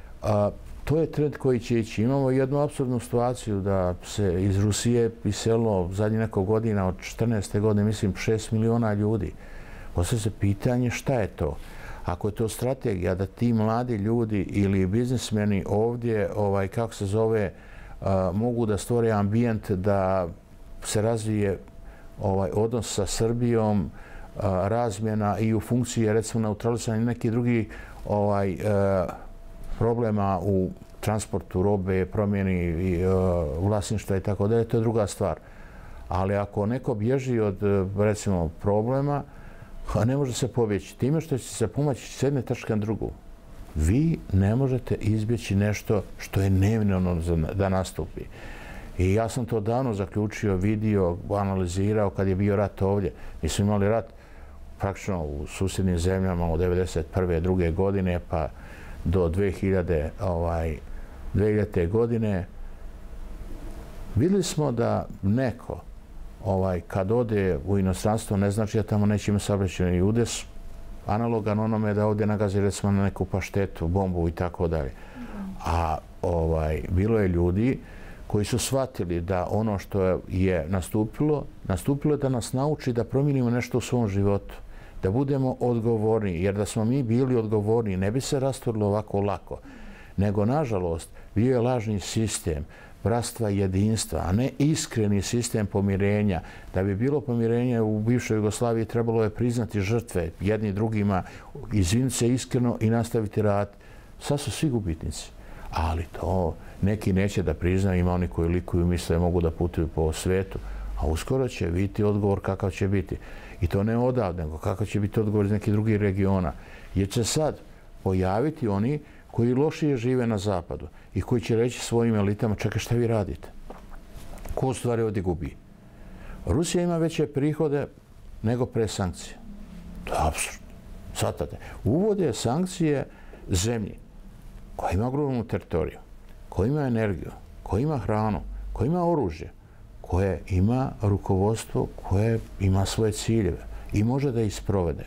A, to je trend koji će ići. Imamo jednu apsurdnu situaciju da se iz Rusije iselilo zadnjih nekog godina od četrnaeste godine, mislim, šest miliona ljudi. Postavlja se pitanje šta je to? Ako je to strategija da ti mladi ljudi ili biznismeni ovdje, ovaj, kako se zove, a, mogu da stvore ambijent da se razvije ovaj, odnos sa Srbijom, a, razmjena i u funkciji, recimo, neutralisanja neki drugi ovaj, a, problema u transportu robe, promjeni i, uh, vlasništva i tako dalje, to je druga stvar. Ali ako neko bježi od, recimo, problema, ne može se pobjeći. Time što će se pomaći s jedne tačke na drugu. Vi ne možete izbjeći nešto što je neminovno da nastupi. I ja sam to davno zaključio, vidio, analizirao kad je bio rat ovdje. Mi smo imali rat praktično u susjednim zemljama od devedeset prve druge godine, pa do dve hiljade, ovaj, dve hiljadite godine. Vidjeli smo da neko ovaj, kad ode u inostranstvo ne znači da tamo neće imati saobraćajni udes, analogan onome da ovdje nagazi recimo na neku paštetu, bombu i tako dalje. A ovaj, bilo je ljudi koji su shvatili da ono što je nastupilo, nastupilo je da nas nauči da promijenimo nešto u svom životu. Da budemo odgovorni, jer da smo mi bili odgovorni, ne bi se rasturilo ovako lako. Nego, nažalost, bio je lažni sistem bratstva i jedinstva, a ne iskreni sistem pomirenja. Da bi bilo pomirenje u bivšoj Jugoslaviji, trebalo je priznati žrtve jedni drugima, izviniti se iskreno i nastaviti rad. Sad su svi gubitnici. Ali to neki neće da priznaju, ima oni koji likuju i misle mogu da putuju po svijetu. A uskoro će biti odgovor kakav će biti. I to ne odavde, nego kakav će biti odgovor iz nekih drugih regiona. Jer će sad pojaviti oni koji lošije žive na zapadu i koji će reći svojim elitama, čekaj šta vi radite. Ko u stvari ovdje gubi? Rusija ima veće prihode nego pre sankcije. To je apsurd. Svatate. Uvode sankcije zemlji koja ima ogromnu teritoriju, koja ima energiju, koja ima hranu, koja ima oružje, koje ima rukovodstvo, koje ima svoje ciljeve i može da ih sprovede.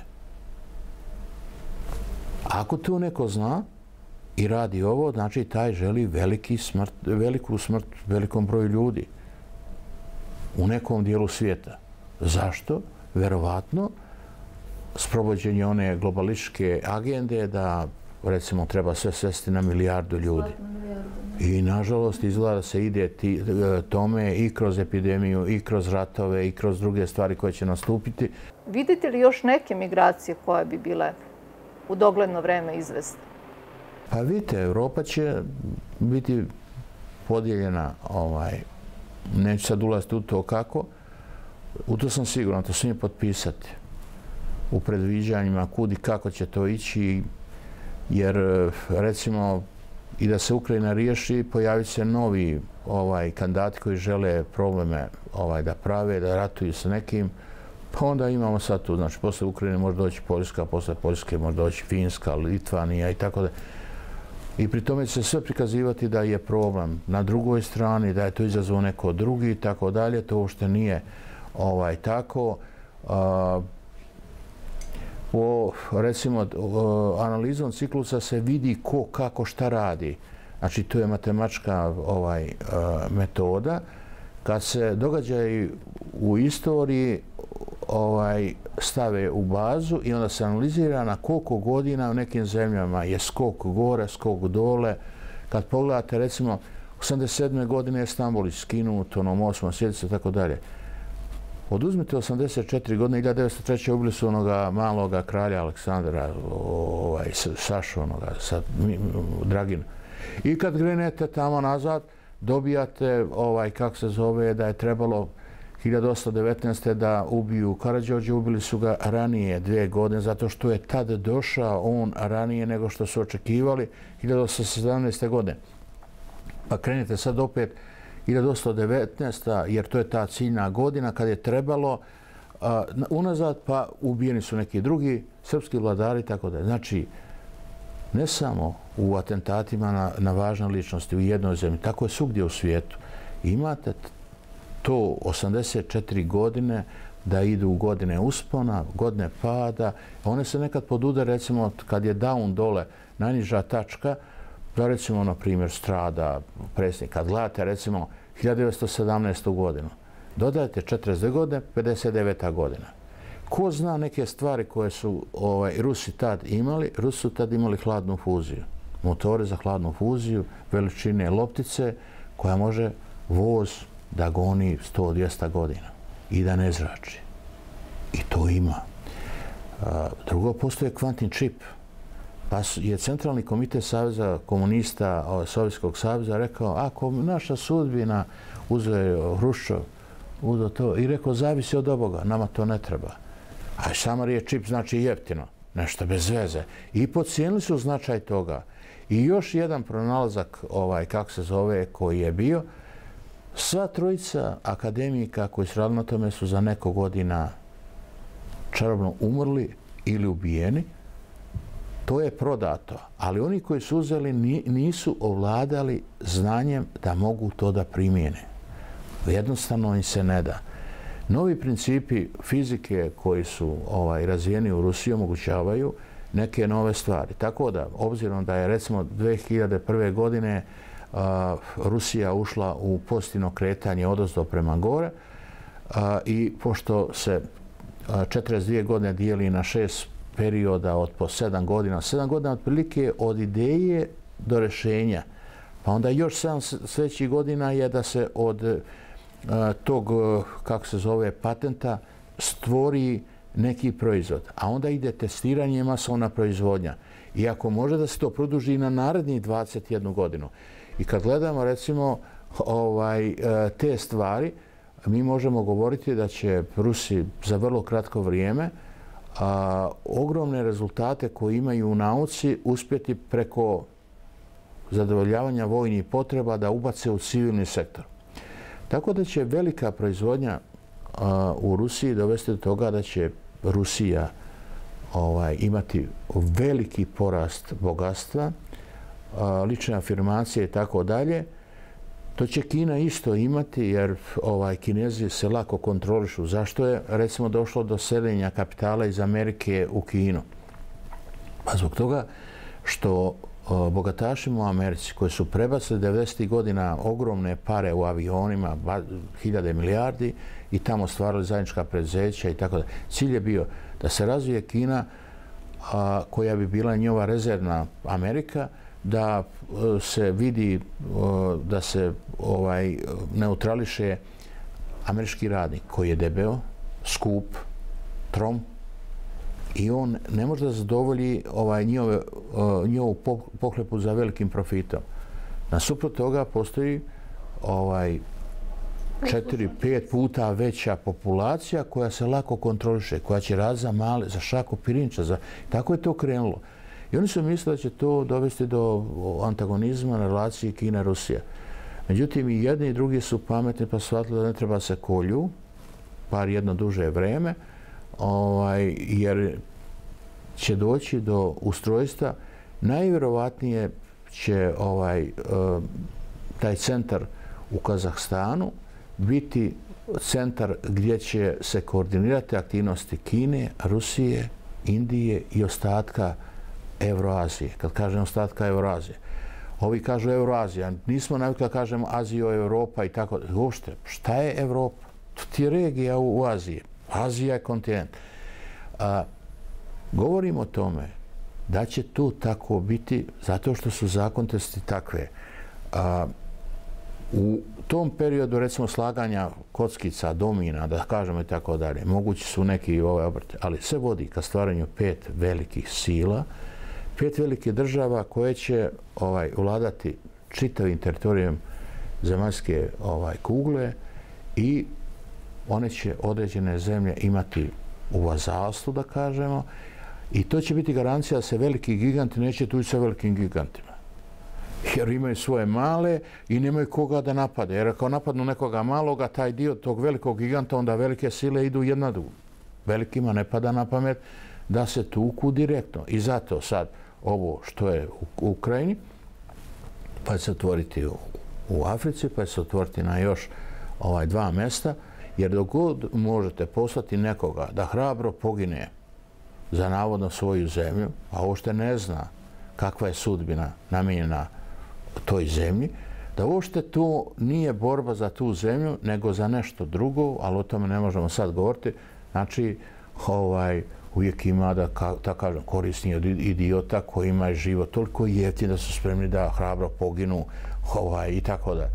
Ako to neko zna i radi ovo, znači taj želi veliki smrt, veliku smrt velikom broju ljudi u nekom dijelu svijeta. Zašto? Verovatno sprovođenje one globalističke agende da, recimo, treba sve svesti na milijardu ljudi. I, nažalost, izgleda da se ide ti, tome i kroz epidemiju, i kroz ratove, i kroz druge stvari koje će nastupiti. Vidite li još neke migracije koje bi bile u dogledno vreme izvesne? Pa vidite, Evropa će biti podijeljena, ovaj, neću sad ulaziti u to kako, u to sam siguran, to smijem potpisati u predviđanjima kud i kako će to ići, jer recimo i da se Ukrajina riješi, pojavit se novi ovaj, kandidati koji žele probleme ovaj, da prave, da ratuju sa nekim, pa onda imamo sad tu, znači posle Ukrajine može doći Poljska, posle Poljske može doći Finska, Litvanija i tako da. I pri tome će se sve prikazivati da je problem na drugoj strani, da je to izazvao neko drugi i tako dalje. To uopšte nije ovaj, tako. A, po, recimo, analizom ciklusa se vidi ko, kako, šta radi. Znači, to je matematička ovaj, metoda. Kad se događaji u istoriji ovaj, stave u bazu i onda se analizira na koliko godina u nekim zemljama je skok gore, skok dole. Kad pogledate, recimo, osamdeset sedme godine je Stambul iskinut, onom osmom sjednicu i tako dalje. Oduzmite osamdeset četiri godine, hiljadu devetsto treće. ubili su onoga maloga kralja Aleksandra, ovaj, Sašu, onoga, sa Draginu. I kad grenete tamo nazad, dobijate, ovaj, kako se zove, da je trebalo hiljadu osamsto devetnaeste. da ubiju Karađorđa, ubili su ga ranije dvije godine, zato što je tad došao on ranije nego što su očekivali, hiljadu osamsto sedamnaeste. godine. Pa krenite sad opet hiljadu osamsto devetnaesta. jer to je ta ciljna godina kad je trebalo uh, unazad, pa ubijeni su neki drugi srpski vladari i tako da. Znači, ne samo u atentatima na, na važne ličnosti u jednoj zemlji, tako je svugdje u svijetu. Imate to osamdeset četiri godine da idu godine uspona, godine pada. One se nekad podude, recimo, kad je down dole, najniža tačka, da recimo, na primjer, strada predsjednik. Kad gledate, recimo, hiljadu devetsto sedamnaestu. godinu, dodajte četrdeset dvije godine, pedeset deveta. godina. Ko zna neke stvari koje su ovaj, Rusi tad imali? Rusi su tad imali hladnu fuziju. Motore za hladnu fuziju, veličine loptice, koja može voz da goni sto do dvjesto godina i da ne zrači. I to ima. Drugo, postoje kvantni čip. Pa je Centralni komitet Saveza komunista Sovjetskog saveza rekao, ako naša sudbina uzeo Hruščov, uzeo to i rekao, zavisi od ovoga, nama to ne treba. A sama riječ čip znači jeftino, nešto bez veze. I podcijenili su značaj toga. I još jedan pronalazak, ovaj, kako se zove, koji je bio, sva trojica akademika koji su radili na tome su za neko godina čarobno umrli ili ubijeni. To je prodato. Ali oni koji su uzeli nisu ovladali znanjem da mogu to da primijene. Jednostavno im se ne da. Novi principi fizike koji su ovaj, razvijeni u Rusiji omogućavaju neke nove stvari. Tako da, obzirom da je recimo dve hiljade prve. godine a, Rusija ušla u pozitivno kretanje odozdo prema gore a, i pošto se a, četrdeset dvije godine dijeli na šest perioda od po sedam godina, sedam godina otprilike od ideje do rješenja, pa onda još sedam sljedećih godina je da se od tog, kako se zove, patenta stvori neki proizvod. A onda ide testiranje, masovna proizvodnja. I ako može da se to produži na narednih dvadeset jednu godinu. I kad gledamo, recimo, ovaj, te stvari, mi možemo govoriti da će Rusi za vrlo kratko vrijeme a, ogromne rezultate koje imaju u nauci uspjeti preko zadovoljavanja vojnih potreba da ubace u civilni sektor. Tako da će velika proizvodnja u Rusiji dovesti do toga da će Rusija ovaj, imati veliki porast bogatstva, lične afirmacije i tako dalje. To će Kina isto imati jer ovaj, Kinezi se lako kontrolišu. Zašto je recimo došlo do seljenja kapitala iz Amerike u Kinu? Pa zbog toga što bogatašima u Americi koji su prebacili devedesetih godina ogromne pare u avionima, hiljade milijardi i tamo stvarali zajednička preduzeća i tako da. Cilj je bio da se razvije Kina a, koja bi bila njova rezervna Amerika, da se vidi da se ovaj neutrališe američki radnik koji je debeo, skup, trom i on ne može da zadovolji ovaj njove, njovu pohlepu za velikim profitom. Nasuprot toga postoji ovaj četiri, pet puta veća populacija koja se lako kontroliše, koja će raditi za male, za šaku pirinča. Za... Tako je to krenulo. I oni su mislili da će to dovesti do antagonizma na relaciji Kina-Rusija. Međutim, i jedni i drugi su pametni pa shvatili da ne treba se kolju, par jedno duže vreme, ovaj, jer će doći do ustrojstva. Najvjerovatnije će ovaj, taj centar u Kazahstanu biti centar gdje će se koordinirati aktivnosti Kine, Rusije, Indije i ostatka Euroazije. Kad kažem ostatka Euroazije. Ovi kažu Euroazija. Nismo navikli da kažemo Azija, Europa i tako. Uopšte, šta je Evropa? To ti je regija u, u Aziji. Azija je kontinent. A, govorim o tome da će tu tako biti zato što su zakonitosti takve. A, u tom periodu, recimo, slaganja kockica, domina, da kažemo i tako dalje, mogući su neki ove obrte, ali sve vodi ka stvaranju pet velikih sila, pet velikih država koje će ovaj, vladati čitavim teritorijem zemaljske ovaj, kugle i one će određene zemlje imati u vazalstvu, da kažemo, i to će biti garancija da se veliki giganti neće tući sa velikim gigantima. Jer imaju svoje male i nemaju koga da napade. Jer ako napadnu nekoga maloga, taj dio tog velikog giganta, onda velike sile idu jedna drugu. Velikima ne pada na pamet da se tuku direktno. I zato sad ovo što je u Ukrajini, pa će se otvoriti u, u Africi, pa će se otvoriti na još ovaj, dva mesta, jer dok god možete poslati nekoga da hrabro pogine za navodno svoju zemlju, a uopšte ne zna kakva je sudbina namijenjena toj zemlji, da uopšte to nije borba za tu zemlju, nego za nešto drugo, ali o tome ne možemo sad govoriti. Znači, ovaj, uvijek ima, da ta kažem, korisni od idiota koji ima život toliko jeftin da su spremni da hrabro poginu ovaj, i tako da.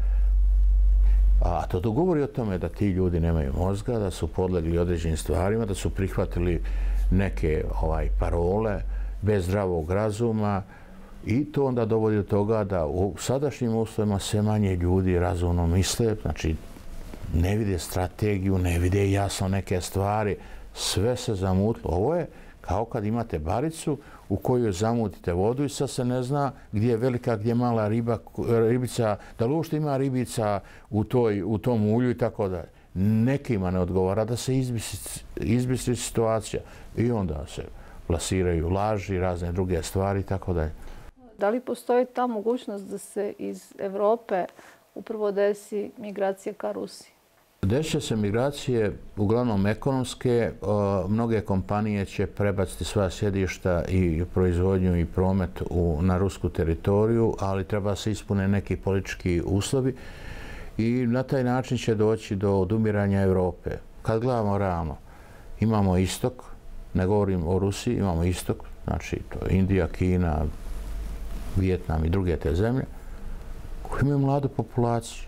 A to govori o tome da ti ljudi nemaju mozga, da su podlegli određenim stvarima, da su prihvatili neke ovaj, parole bez zdravog razuma i to onda dovodi do toga da u sadašnjim uslovima sve manje ljudi razumno misle, znači ne vide strategiju, ne vide jasno neke stvari, sve se zamutilo. Ovo je kao kad imate baricu u kojoj zamutite vodu i sad se ne zna gdje je velika, gdje je mala riba, ribica, da li uopšte ima ribica u, toj, u tom ulju i tako dalje. Nekima ne odgovara da se izbisi, izbisi situacija i onda se plasiraju laži, razne druge stvari i tako dalje. Da li postoji ta mogućnost da se iz Evrope upravo desi migracija ka Rusiji? Desit se migracije, uglavnom ekonomske. Mnoge kompanije će prebaciti svoja sjedišta i proizvodnju i promet u, na rusku teritoriju, ali treba se ispune neki politički uslovi i na taj način će doći do odumiranja Evrope. Kad gledamo realno, imamo istok, ne govorim o Rusiji, imamo istok, znači to je Indija, Kina, Vijetnam i druge te zemlje, koji imaju mladu populaciju,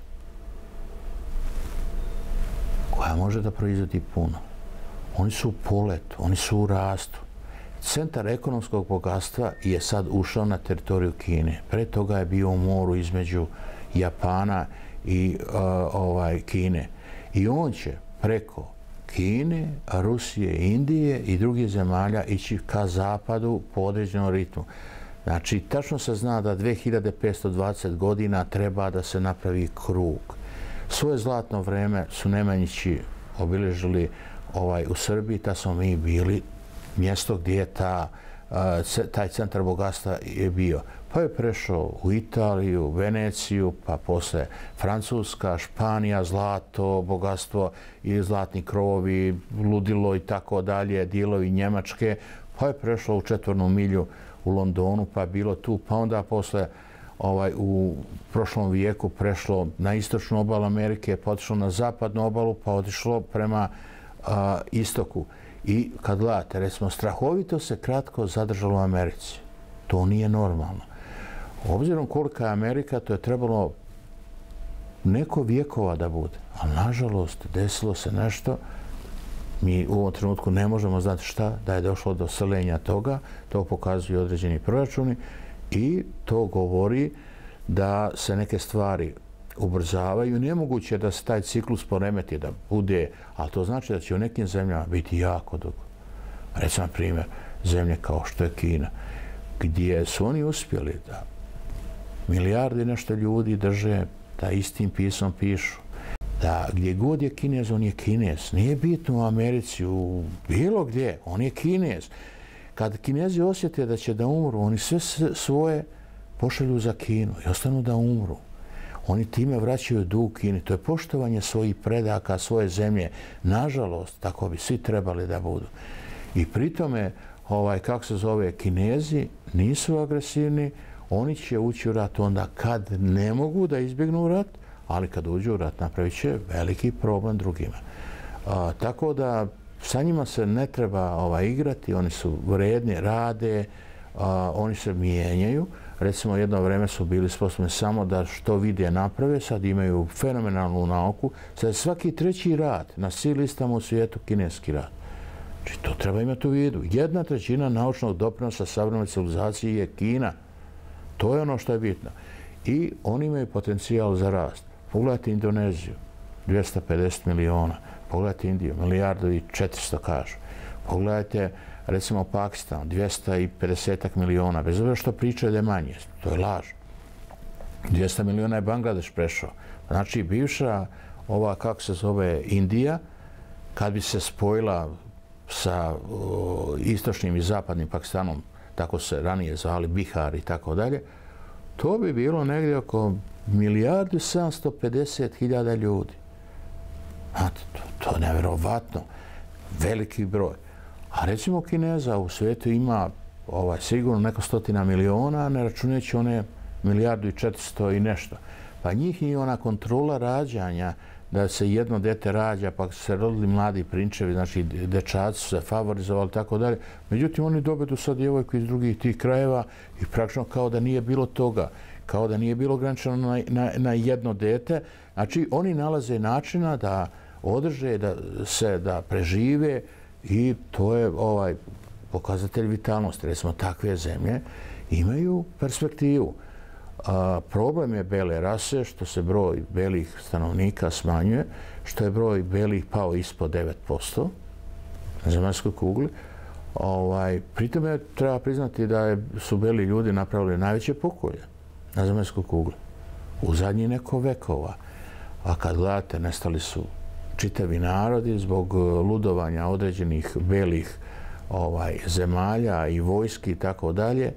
koja može da proizvodi puno. Oni su u poletu, oni su u rastu. Centar ekonomskog bogatstva je sad ušao na teritoriju Kine. Pre toga je bio u moru između Japana i uh, ovaj, Kine. I on će preko Kine, Rusije, Indije i drugih zemalja ići ka zapadu po određenom ritmu. Znači, tačno se zna da dve hiljade petsto dvadeset godina treba da se napravi krug. Svoje zlatno vreme su Nemanjići obilježili ovaj, u Srbiji, ta smo mi bili mjesto gdje je ta, taj centar bogatstva je bio. Pa je prešao u Italiju, Veneciju, pa posle Francuska, Španija, zlato, bogatstvo i zlatni krovovi, ludilo i tako dalje, dijelovi Njemačke, pa je prešao u četvrnu milju u Londonu, pa je bilo tu, pa onda posle ovaj, u prošlom vijeku prešlo na istočnu obalu Amerike, pa otišlo na zapadnu obalu, pa otišlo prema a, istoku. I kad gledate, recimo, strahovito se kratko zadržalo u Americi. To nije normalno. Obzirom kolika je Amerika, to je trebalo neko vijekova da bude. Ali, nažalost, desilo se nešto. Mi u ovom trenutku ne možemo znati šta, da je došlo do seljenja toga. To pokazuju određeni proračuni i to govori da se neke stvari ubrzavaju. Nemoguće je da se taj ciklus poremeti, da bude, ali to znači da će u nekim zemljama biti jako dugo. Recimo, na primjer, zemlje kao što je Kina, gdje su oni uspjeli da milijardi nešto ljudi drže, da istim pisom pišu, da gdje god je Kinez, on je Kinez. Nije bitno u Americi, u bilo gdje, on je Kinez. Kad Kinezi osjete da će da umru, oni sve svoje pošalju za Kinu i ostanu da umru. Oni time vraćaju dug Kini. To je poštovanje svojih predaka, svoje zemlje. Nažalost, tako bi svi trebali da budu. I pritome, ovaj, kako se zove, Kinezi nisu agresivni, oni će ući u rat onda kad ne mogu da izbjegnu rat, ali kad uđu u rat napravit će veliki problem drugima. A, tako da sa njima se ne treba ovaj, igrati, oni su vredni, rade, a, oni se mijenjaju. Recimo, jedno vreme su bili sposobni samo da što vide naprave, sad imaju fenomenalnu nauku. Sad je svaki treći rad na svim listama u svijetu kineski rad. Znači, to treba imati u vidu. Jedna trećina naučnog doprinosa savremenoj civilizaciji je Kina. To je ono što je bitno. I oni imaju potencijal za rast. Pogledajte Indoneziju, dvjesto pedeset miliona. Pogledajte Indiju, milijardu i četiristo kažu. Pogledajte, recimo, Pakistan, dvjesto pedeset miliona. Bez obzira što pričaju da je manje. To je laž. dvjesto miliona je Bangladeš prešao. Znači, bivša ova, kako se zove, Indija, kad bi se spojila sa o, istočnim i zapadnim Pakistanom, tako se ranije zvali Bihar i tako dalje, to bi bilo negdje oko milijardu sedamsto pedeset hiljada ljudi. Znate, to, to je nevjerovatno. Veliki broj. A recimo Kineza u svijetu ima ovaj, sigurno neko stotina miliona, ne računajući one milijardu i četiristo i nešto. Pa njih i ona kontrola rađanja, da se jedno dete rađa, pa se rodili mladi prinčevi, znači dečaci su se favorizovali, tako dalje. Međutim, oni dobedu sad djevojku iz drugih tih krajeva i praktično kao da nije bilo toga, kao da nije bilo ograničeno na, na, na jedno dete. Znači, oni nalaze načina da održe, da se, da prežive i to je ovaj pokazatelj vitalnosti. Recimo, takve zemlje imaju perspektivu. A, problem je bele rase, što se broj belih stanovnika smanjuje, što je broj belih pao ispod devet posto na zemaljskoj kugli. Ovaj, pritome treba priznati da je, su beli ljudi napravili najveće pokolje na zemaljskoj kugli u zadnjih neko vekova. A kad gledate, nestali su čitavi narodi zbog ludovanja određenih belih ovaj, zemalja i vojski i tako dalje.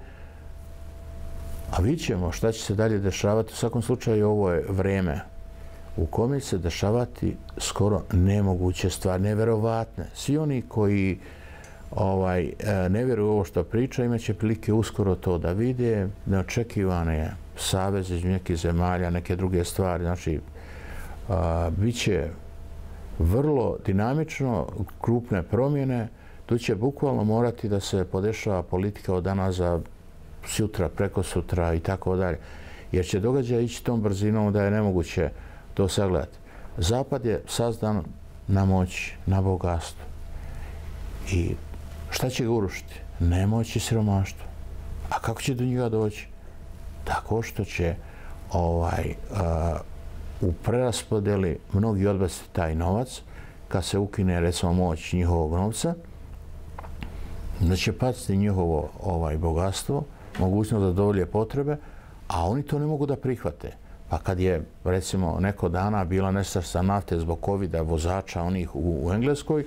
A vidjet ćemo šta će se dalje dešavati. U svakom slučaju ovo je vreme u kome će se dešavati skoro nemoguće stvari, neverovatne. Svi oni koji ovaj, ne vjeruju ovo što priča imaće prilike uskoro to da vide, neočekivane saveze između nekih zemalja, neke druge stvari. Znači, a, bit će vrlo dinamično, krupne promjene. Tu će bukvalno morati da se podešava politika od danas za sutra, preko sutra i tako dalje. Jer će događaj ići tom brzinom da je nemoguće to sagledati. Zapad je sazdan na moći, na bogatstvu. I šta će ga urušiti? Nemoć i siromaštvo. A kako će do njega doći? Tako što će ovaj, a, u preraspodeli mnogi odbaciti taj novac, kad se ukine recimo moć njihovog novca, da će paciti njihovo ovaj, bogatstvo, mogućnost da dovolje potrebe, a oni to ne mogu da prihvate. Pa kad je, recimo, neko dana bila nestašica nafte zbog covida vozača onih u, u Engleskoj,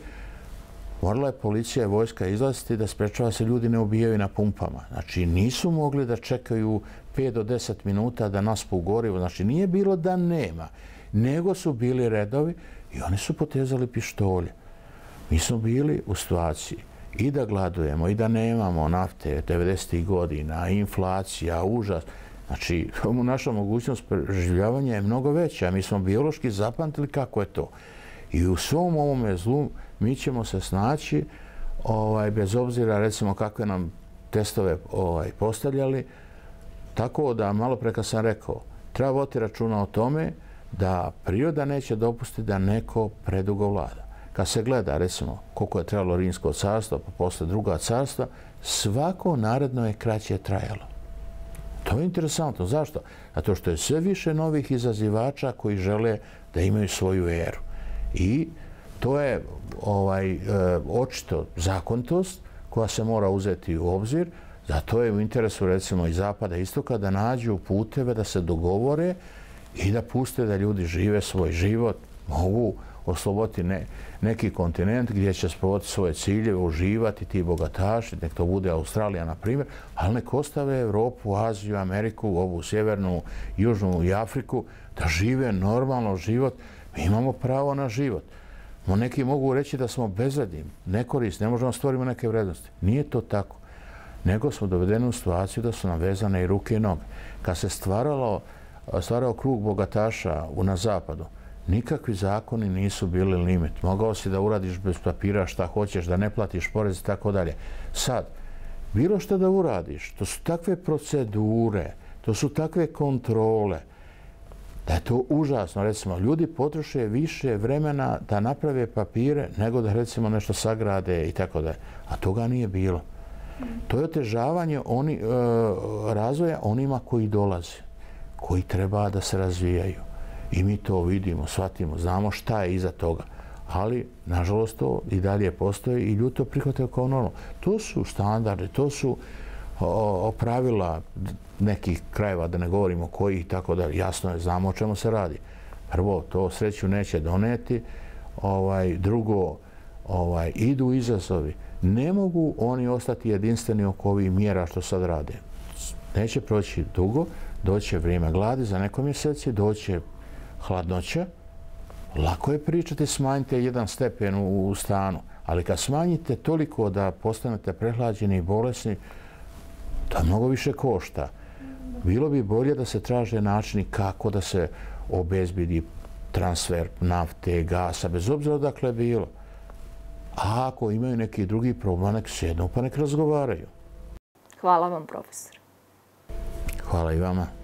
morala je policija i vojska izlaziti da sprečava se ljudi ne ubijaju na pumpama. Znači, nisu mogli da čekaju pet do deset minuta da naspu gorivo. Znači, nije bilo da nema, nego su bili redovi i oni su potezali pištolje. Mi smo bili u situaciji i da gladujemo i da nemamo nafte devedesetih godina, inflacija, užas. Znači, naša mogućnost preživljavanja je mnogo veća. Mi smo biološki zapamtili kako je to. I u svom ovome zlu mi ćemo se snaći, ovaj, bez obzira, recimo, kakve nam testove ovaj, postavljali. Tako da, malo pre kad sam rekao, treba voditi računa o tome da priroda neće dopustiti da neko predugo vlada. Kad se gleda, recimo, koliko je trebalo Rimsko carstvo, pa posle druga carstva, svako naredno je kraće trajalo. To je interesantno. Zašto? Zato što je sve više novih izazivača koji žele da imaju svoju eru. I to je ovaj, e, očito zakonitost koja se mora uzeti u obzir. Zato je u interesu, recimo, i Zapada i Istoka da nađu puteve, da se dogovore i da puste da ljudi žive svoj život, mogu osloboditi ne, neki kontinent gdje će sprovoditi svoje ciljeve, uživati ti bogataši, nek to bude Australija, na primjer, ali nek ostave Evropu, Aziju, Ameriku, ovu sjevernu, južnu i Afriku, da žive normalno život. Mi imamo pravo na život. Neki mogu reći da smo bezvredni, nekorisni, ne možemo stvoriti neke vrednosti. Nije to tako. Nego smo dovedeni u situaciju da su nam vezane i ruke i noge. Kad se stvaralo, stvarao krug bogataša na zapadu, nikakvi zakoni nisu bili limit. Mogao si da uradiš bez papira šta hoćeš, da ne platiš porez i tako dalje. Sad, bilo što da uradiš, to su takve procedure, to su takve kontrole, da je to užasno. Recimo, ljudi potroše više vremena da naprave papire nego da, recimo, nešto sagrade i tako dalje. A toga nije bilo. To je otežavanje oni, e, razvoja onima koji dolaze, koji treba da se razvijaju. I mi to vidimo, shvatimo, znamo šta je iza toga. Ali, nažalost, to i dalje postoji i ljudi to prihvataju kao normalno. To su standarde, to su o, o pravila nekih krajeva, da ne govorimo koji i tako da. Jasno je, znamo o čemu se radi. Prvo, to sreću neće doneti. Ovaj, drugo, ovaj, idu izazovi. Ne mogu oni ostati jedinstveni oko ovih mjera što sad rade. Neće proći dugo, doće vrijeme gladi, za neko mjeseci doće hladnoća. Lako je pričati, smanjite jedan stepen u, u stanu, ali kad smanjite toliko da postanete prehlađeni i bolesni, to mnogo više košta. Bilo bi bolje da se traže načini kako da se obezbedi transfer nafte, gasa, bez obzira odakle je bilo. A ako imaju neki drugi problem, nek sjednu pa nek razgovaraju. Hvala vam, profesor. Hvala i vama.